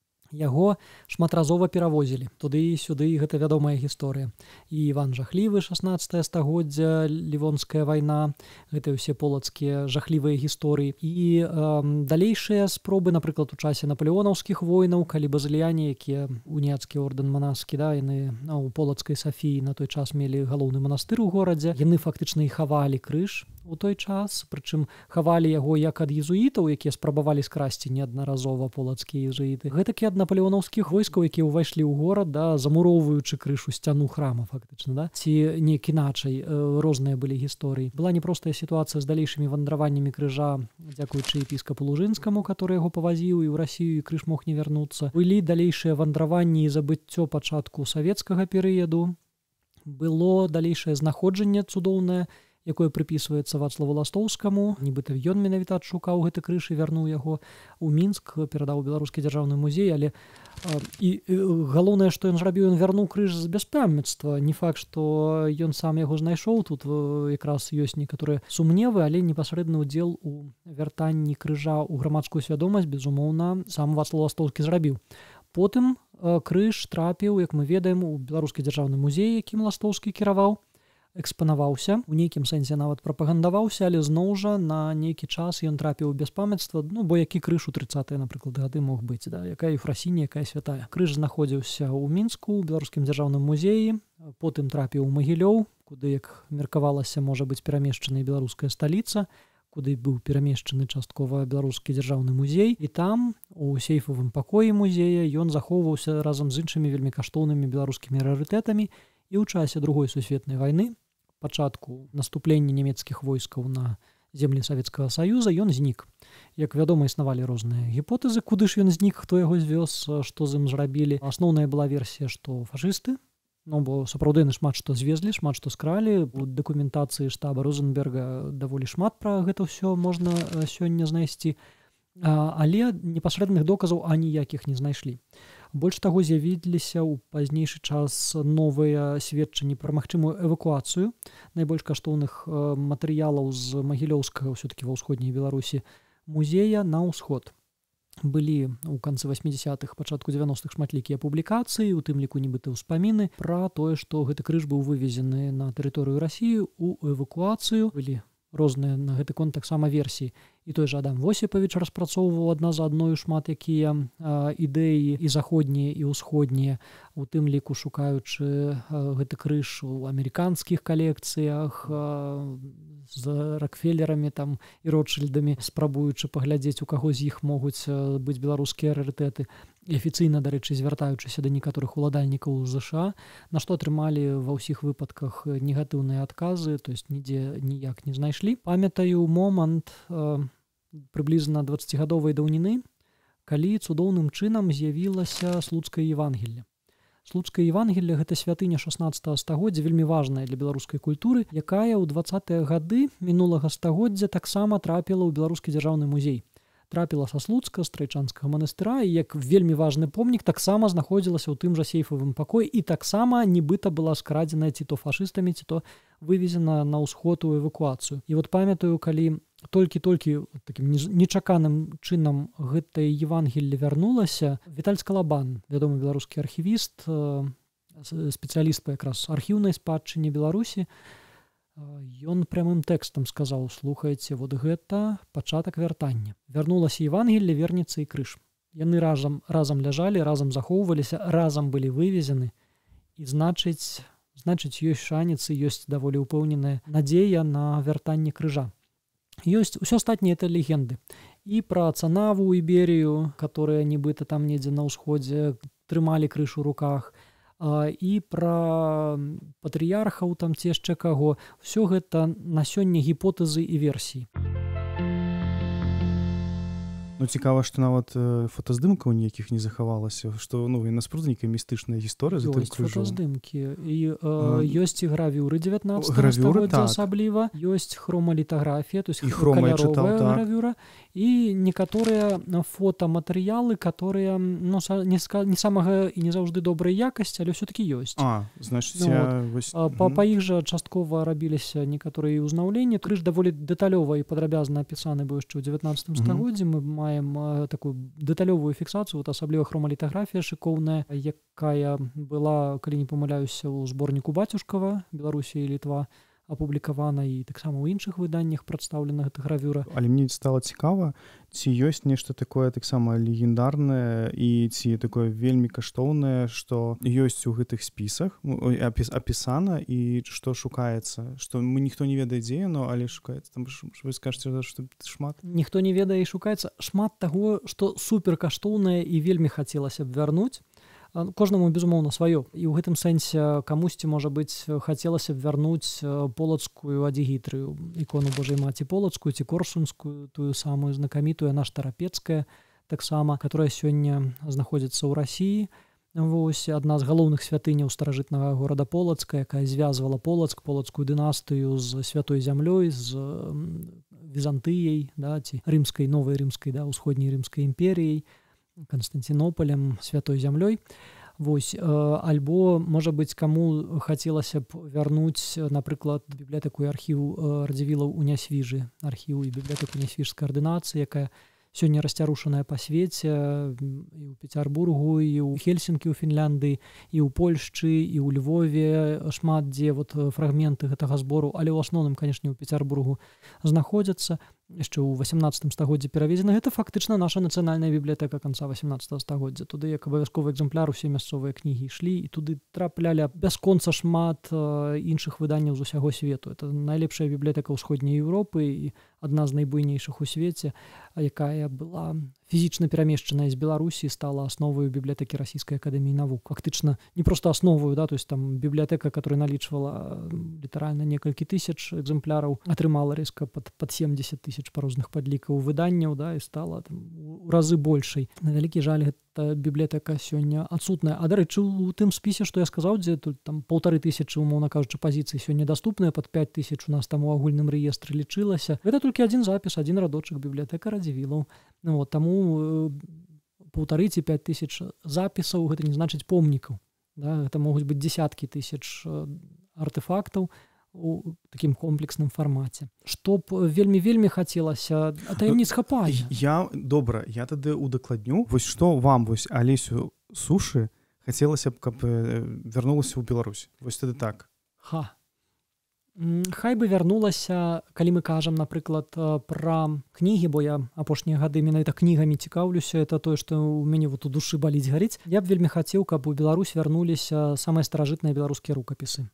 Яго шматразова перавозілі туды і сюды, гэта вядомая гісторыя. І Іван Жахлівы, 16 стагоддзя, Лівонская вайна, гэта ўсе полацкія жахлівыя гісторыі. І далейшыя спробы, напрыклад, у часе напалеонаўскіх войнаў, калі базыльяне, якія уніяцкі ордэн манаскі, да, яны у полацкай Сафіі на той час мелі галоўны манастыр у горадзе, яны фактычна і хавалі крыж у той час, прычым хавалі яго як ад езуітаў, якія спрабавалі скрасці неаднаразова полацкія езуіты, гэтакі ад напалеонаўскіх войскаў, якія ўвайшлі ў горад, да, замуроўваючы крыж у сцяну храма фактычна, да, ці неяк іначай, розныя былі гісторыі. Была непростая сітуацыя з далейшымі вандраваннямі крыжа, дзякуючы епіскапу Лужынскаму, который яго павазіў і ў Расію, і крыж мог не вярнуцца. Былі далейшыя вандраванні і забыццё пачатку савецкага перыяду. Было далейшае знаходжанне цудоўнае, якое прыпісваецца Вацлаву Ластоўскаму. Нібыта ён менавіта адшукаў гэты крыж і вярнуў яго ў Мінск, перадаў Беларускі дзяржаўны музей, але галоўнае, што ён зрабіў, ён вярнуў крыж з бяспамяцтва. Не факт, што ён сам яго знайшоў, тут якраз ёсць некаторыя сумневы, але непасрэдны ўдзел у вяртанні крыжа ў грамадскую свядомасць, безумоўна, сам Вацлаў Ластоўскі зрабіў. Потым крыж трапіў, як мы ведаем, у Беларускі дзяржаўны музей, якім Ластоўскі кіраваў, экспанаваўся, у нейкім сэнсе нават прапагандаваўся, але зноў жа на нейкі час ён трапіў у бяспамяцтва, ну, бо які крыж у 30-е, напрыклад, гады мог быць, да, якая Ефрасіня, якая святая. Крыж знаходзіўся ў Мінску, у Беларускім дзяржаўным музеі, потым трапіў у Магілёў, куды, як меркавалася, можа быць перамешчана беларуская сталіца, куды быў перамешчаны часткова Беларускі дзяржаўны музей, і там, у сейфавым пакоі музея, ён захоўваўся разам з іншымі вельмі каштоўнымі беларускімі рарытэтамі, і ў часе Другой сусветнай вайны, пачатку наступлення нямецкіх войскаў на землі Савецкага Саюза, ён знік. Як вядома, існавалі розныя гіпотэзы, куды ж ён знік, хто яго звёз, што з ім зрабілі. Асноўная была версія, што фашысты, ну, бо сапраўды шмат што звезлі, шмат што скралі. У дакументацыі штаба Розенберга даволі шмат пра гэта ўсё можна сёння знайсці, але непасрэдных доказаў аніякіх не знайшлі. Больш таго, з'явіліся ў пазнейшы час новыя сведчанні пра магчымую эвакуацыю найбольш каштоўных матэрыялаў з Магілёўскага, ўсё-такі ва ўсходняй Беларусі, музея на ўсход. былі ў канцы 80-х, пачатку 90-х шматлікія публікацыі, у тым ліку нібыта ўспаміны пра тое, што гэты крыж быў вывезены на тэрыторыю Расіі ў эвакуацыю. Былі розныя на гэты конт таксама версіі. І той жа Адам Восіпавіч распрацоўваў адна за адною шмат якія ідэі і заходнія, і ўсходнія, у тым ліку шукаючы гэты крыж у амерыканскіх калекцыях, з Рокфеллерамі там і Ротшильдамі, спрабуючы паглядзець, у каго з іх могуць быць беларускія рарытэты. І афіцыйна, дарэчы, звяртаючыся да некаторых уладальнікаў ЗША, на што атрымалі ва ўсіх выпадках негатыўныя адказы, то есть нідзе ніяк не знайшлі. Памятаю момант прыблізна 20гадовай даўніны, калі цудоўным чынам з'явілася слуцкае Евангелле. Слуцкае Евангелле — гэта святыня 16 стагоддзя, вельмі важная для беларускай культуры, якая ў 20-е гады мінулага стагоддзя таксама трапіла ў беларускі дзяржаўны музей. Трапіла са Слуцка, з Трайчанскага манастыра, і як вельмі важны помнік таксама знаходзілася ў тым жа сейфавым пакоі і таксама нібыта была скрадзена ці то фашыстамі, ці то вывезена на ўсход у эвакуацыю. І вот памятаю, калі толькі такім нечаканым чынам гэтае Евангелле вярнулася, Віталь Скалабан, вядомы беларускі архівіст, спецыяліст па якраз архіўнай спадчыне Беларусі, ён прямым тэкстам сказаў: слухайце, вот гэта пачатак вяртання. Вярнулася Евангелле, вернецца і крыж. Яны разам ляжалі, разам захоўваліся, разам былі вывезены, і значыць ёсць шанец і ёсць даволі ўпэўненая надзея на вяртанне крыжа. Ёсць усё астатняе — это легенды. І пра Цанаву, Іберію, которая нібыта там недзе на ўсходзе трымалі крыж у руках, і пра патрыярхаў там ці яшчэ каго. Усё гэта на сёння гіпотэзы і версіі. Ну, цікава, што нават фотаздымкаў ніякіх не захавалася, што і насправді нейкая містычная гісторыя за тым крыжом. Ёсць фотаздымкі. І ёсць і гравюры 19 стагоддзя асабліва, ёсць хромалітаграфія, то есть каляровая гравюра, і некаторыя фотаматэрыялы, которые не самага і не заўжды добрай якасці, але ўсё-такі ёсць. Значыць, па іх жа часткова рабіліся некаторыя ўзнаўленні. Крыж даволі дэталёва і падрабязна апісаны быў яшчэ ў 19 стагоддзі. Мы маем такую дэталёвую фіксацыю, асабліва хромалітаграфія шыкоўная, якая была, калі не памыляюся, у зборніку Бацюшкава «Беларусі і Літва» апублікавана, і таксама ў іншых выданнях прадстаўлена гэта гравюра. Але мне стала цікава, ці ёсць нешта такое таксама легендарнае і ці такое вельмі каштоўнае, што ёсць у гэтых спісах апісана і што шукаецца, што ніхто не ведае, дзе яно, але шукаецца. Там вы скажаце, што шмат? Ніхто не ведае і шукаецца шмат таго, што суперкаштоўнае і вельмі хацелася б вярнуць. Кожнаму, безумоўна, сваё. І ў гэтым сэнсе камусьці, можа быць, хацелася б вярнуць полацкую адзігітрыю, ікону Божай Маці Полацкую ці корсунскую, тую самую знакамітую, наш Тарапецкая таксама, которая сёння знаходзіцца ў Расіі. Вось адна з галоўных святыняў старажытнага горада Полацка, якая звязвала полацкую дынастыю з святой зямлёй, з Візантыяй, ці рымскай, новай рымскай, усходняй рымскай імперіяй, Канстанцінопалем, святой зямлёй. Вось, альбо, можа быць, каму хацелася б вярнуць, напрыклад, бібліятэку і архіў Радзівілаў у Нясвіжы, архіў і бібліятэку Нясвіжскай ардынацыі, якая сёння расцярушаная па свеце, і ў Пецярбургу, і ў Хельсінкі, ў Фінляндыі, і ў Польшчы, і ў Львове, шмат дзе фрагменты гэтага збору, але ў асноўным, канешне, ў Пецярбургу знаходзяцца. Яшчэ ў 18 стагоддзі пераведзена. Гэта фактычна наша нацыянальная бібліятэка канца 18 стагоддзя. Туды як абавязковы экземпляр усе мясцовыя кнігі ішлі, і туды траплялі бясконца шмат іншых выданняў з усяго свету. Это найлепшая бібліятэка ўсходняй Еўропы і адна з найбуйнейшых у свеце, якая была фізічна перамешчаная з Беларусі, стала асноваю бібліятэкі Расійскай акадэміі навук. Фактычна не проста асноваю, то есть там бібліятэка, которая налічвала літаральна некалькі тысяч экземпляраў, атрымала рэзка пад 70 тысяч па розных падлікаў выданняў, і стала у разы большай. На вялікі жаль, гэта бібліятэка сёння адсутная. А дарэчы, у тым спісе, што я сказаў, дзе тут там 1500, умоўна кажучы, пазіцый сёння даступныя, пад 5000 у нас там у агульным рэестры лічылася. Гэта толькі адзін запіс, адзін радочак, бібліятэка Радзівілаў. Таму 1500 ці 5000 запісаў, гэта не значыць помнікаў. Гэта могуць быць дзесяткі тысяч артефактаў, у такім комплексным фармаце. Што б вельмі хацелася, а таямніц хапае. Добра, я тады удакладню. Вось што вам, вось Алесю Сушы, хацелася б, каб вярнулася ў Беларусь. Вось тады так. Хай бы вярнулася, калі мы кажам, напрыклад, пра кнігі, бо я апошнія гады менавіта кнігамі цікаўлюся, это тое, што ў мяне вот у душы баліць гарыць. Я б вельмі хацеў, каб у Беларусь вярнуліся самыя старажытныя беларускія рукапісы.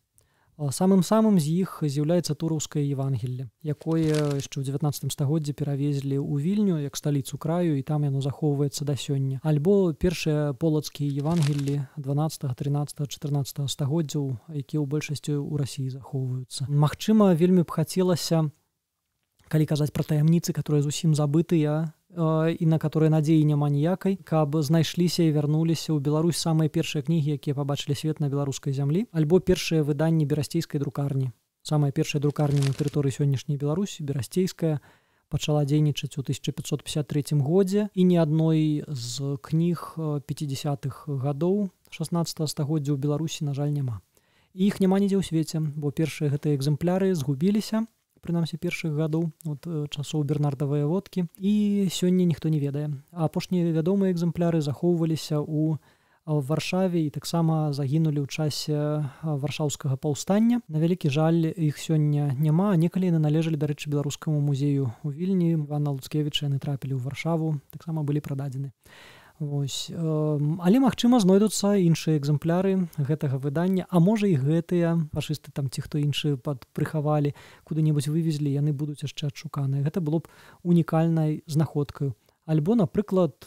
Самым з іх з'яўляецца Тураўскае Евангелле, якое яшчэ ў 19 стагоддзі перавезлі ў Вільню як сталіцу краю, і там яно захоўваецца да сёння. Альбо першыя полацкія Евангеллі 12, 13, 14 стагоддзяў, якія ў большасці ў Расіі захоўваюцца. Магчыма, вельмі б хацелася, калі казаць пра таямніцы, которые зусім забытыя, і на которые надзеі няма ніякай, каб знайшліся і вярнуліся ў Беларусь самыя першыя кнігі, якія пабачылі свет на беларускай зямлі, альбо першыя выданні берасцейскай друкарні. Самая першая друкарня на тэрыторыі сённяшняй Беларусі, берасцейская, пачала дзейнічаць у 1553 годзе, і ні адной з кніг 50-х гадоў 16 стагоддзя ў Беларусі, на жаль, няма. І іх няма нідзе ў свеце, бо першыя гэтыя экземпляры згубіліся, прынамсі першых гадоў от часоў Бернардавыя водкі, і сёння ніхто не ведае. А апошнія вядомыя экземпляры захоўваліся ў Варшаве і таксама загінулі ў часе варшаўскага паўстання. На вялікі жаль, іх сёння няма, а некалі яны належалі, дарэчы, беларускаму музею ў Вільні. Івана Луцкевіча яны трапілі ў Варшаву, таксама былі прададзены. Вось. Але, магчыма, знойдуцца іншыя экземпляры гэтага выдання, а можа і гэтыя фашысты там ці хто іншы прыхавалі, куды-небудзь вывезлі, яны будуць яшчэ адшуканыя. Гэта было б унікальнай знаходкаю. Альбо, напрыклад,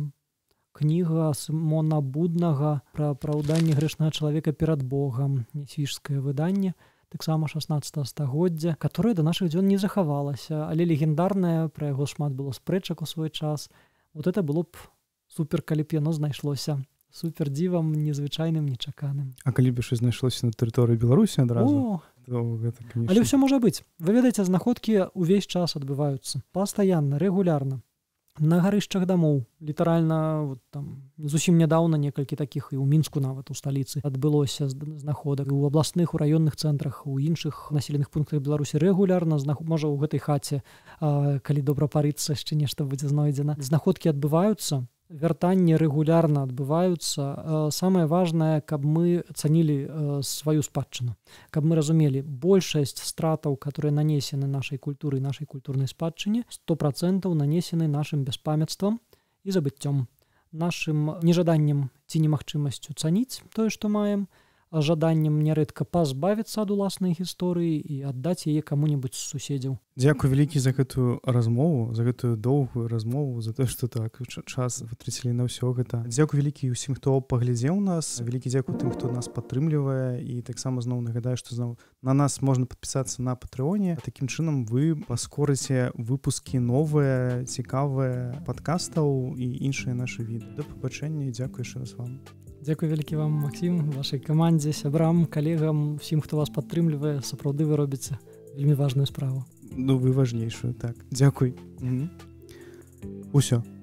кніга Сымона Буднага пра апраўданне грэшнага чалавека перад Богам, несвіжскае выданне, таксама 16 стагоддзя, которое да нашых дзён не захавалася, але легендарнае, пра яго шмат было спрэчак у свой час. Вот это было б супер, калі б яно знайшлося. Супер дзівам, незвычайным, нечаканым. А калі б яшчэ знайшлося на тэрыторыі Беларусі адразу? Гэта, конечно... Але ўсё можа быць. Вы ведаеце, знаходкі ўвесь час адбываюцца. Пастаянна, рэгулярна. На гарышчах дамоў. Літаральна, вот, там, зусім нядаўна некалькі такіх, і ў Мінску нават, у сталіцы, адбылося знаходак. У абласных, у раённых цэнтрах, у іншых населеных пунктах Беларусі рэгулярна, можа, у гэтай хаце, калі добра парыцца, яшчэ нешта будзе знойдзена. Знаходкі адбываюцца, вяртанні рэгулярна адбываюцца. Самае важнае, каб мы цанілі сваю спадчыну, каб мы разумелі, большасць стратаў, которые нанесены нашай культуры і нашай культурнай спадчыне, 100% нанесены нашым бяспамятствам і забыццём, нашым нежаданнем ці немагчымасцю цаніць тое, што маем, жаданнем нярэдка пазбавіцца ад уласнай гісторыі і аддаць яе каму-небудзь з суседзяў. Дзякуй вялікі за гэтую размову, за гэтую доўгую размову, за тое, што так час вытрацілі на ўсё гэта. Дзякуй вялікі ўсім, хто паглядзеў нас. Вялікі дзякуй тым, хто нас падтрымлівае, і таксама зноў нагадаю, што зноў на нас можна падпісацца на Патрэоне. Такім чынам вы паскорыце выпускі новыя, цікавыя падкастаў і іншыя нашы віды. Да пабачэння і дзякуй яшчэ раз вам. Дзякуй вялікі вам, Максім, вашай камандзе, сябрам, калегам, усім, хто вас падтрымлівае. Сапраўды вы робіце вельмі важную справу. Ну, вы важнейшую, так. Дзякуй. Усё.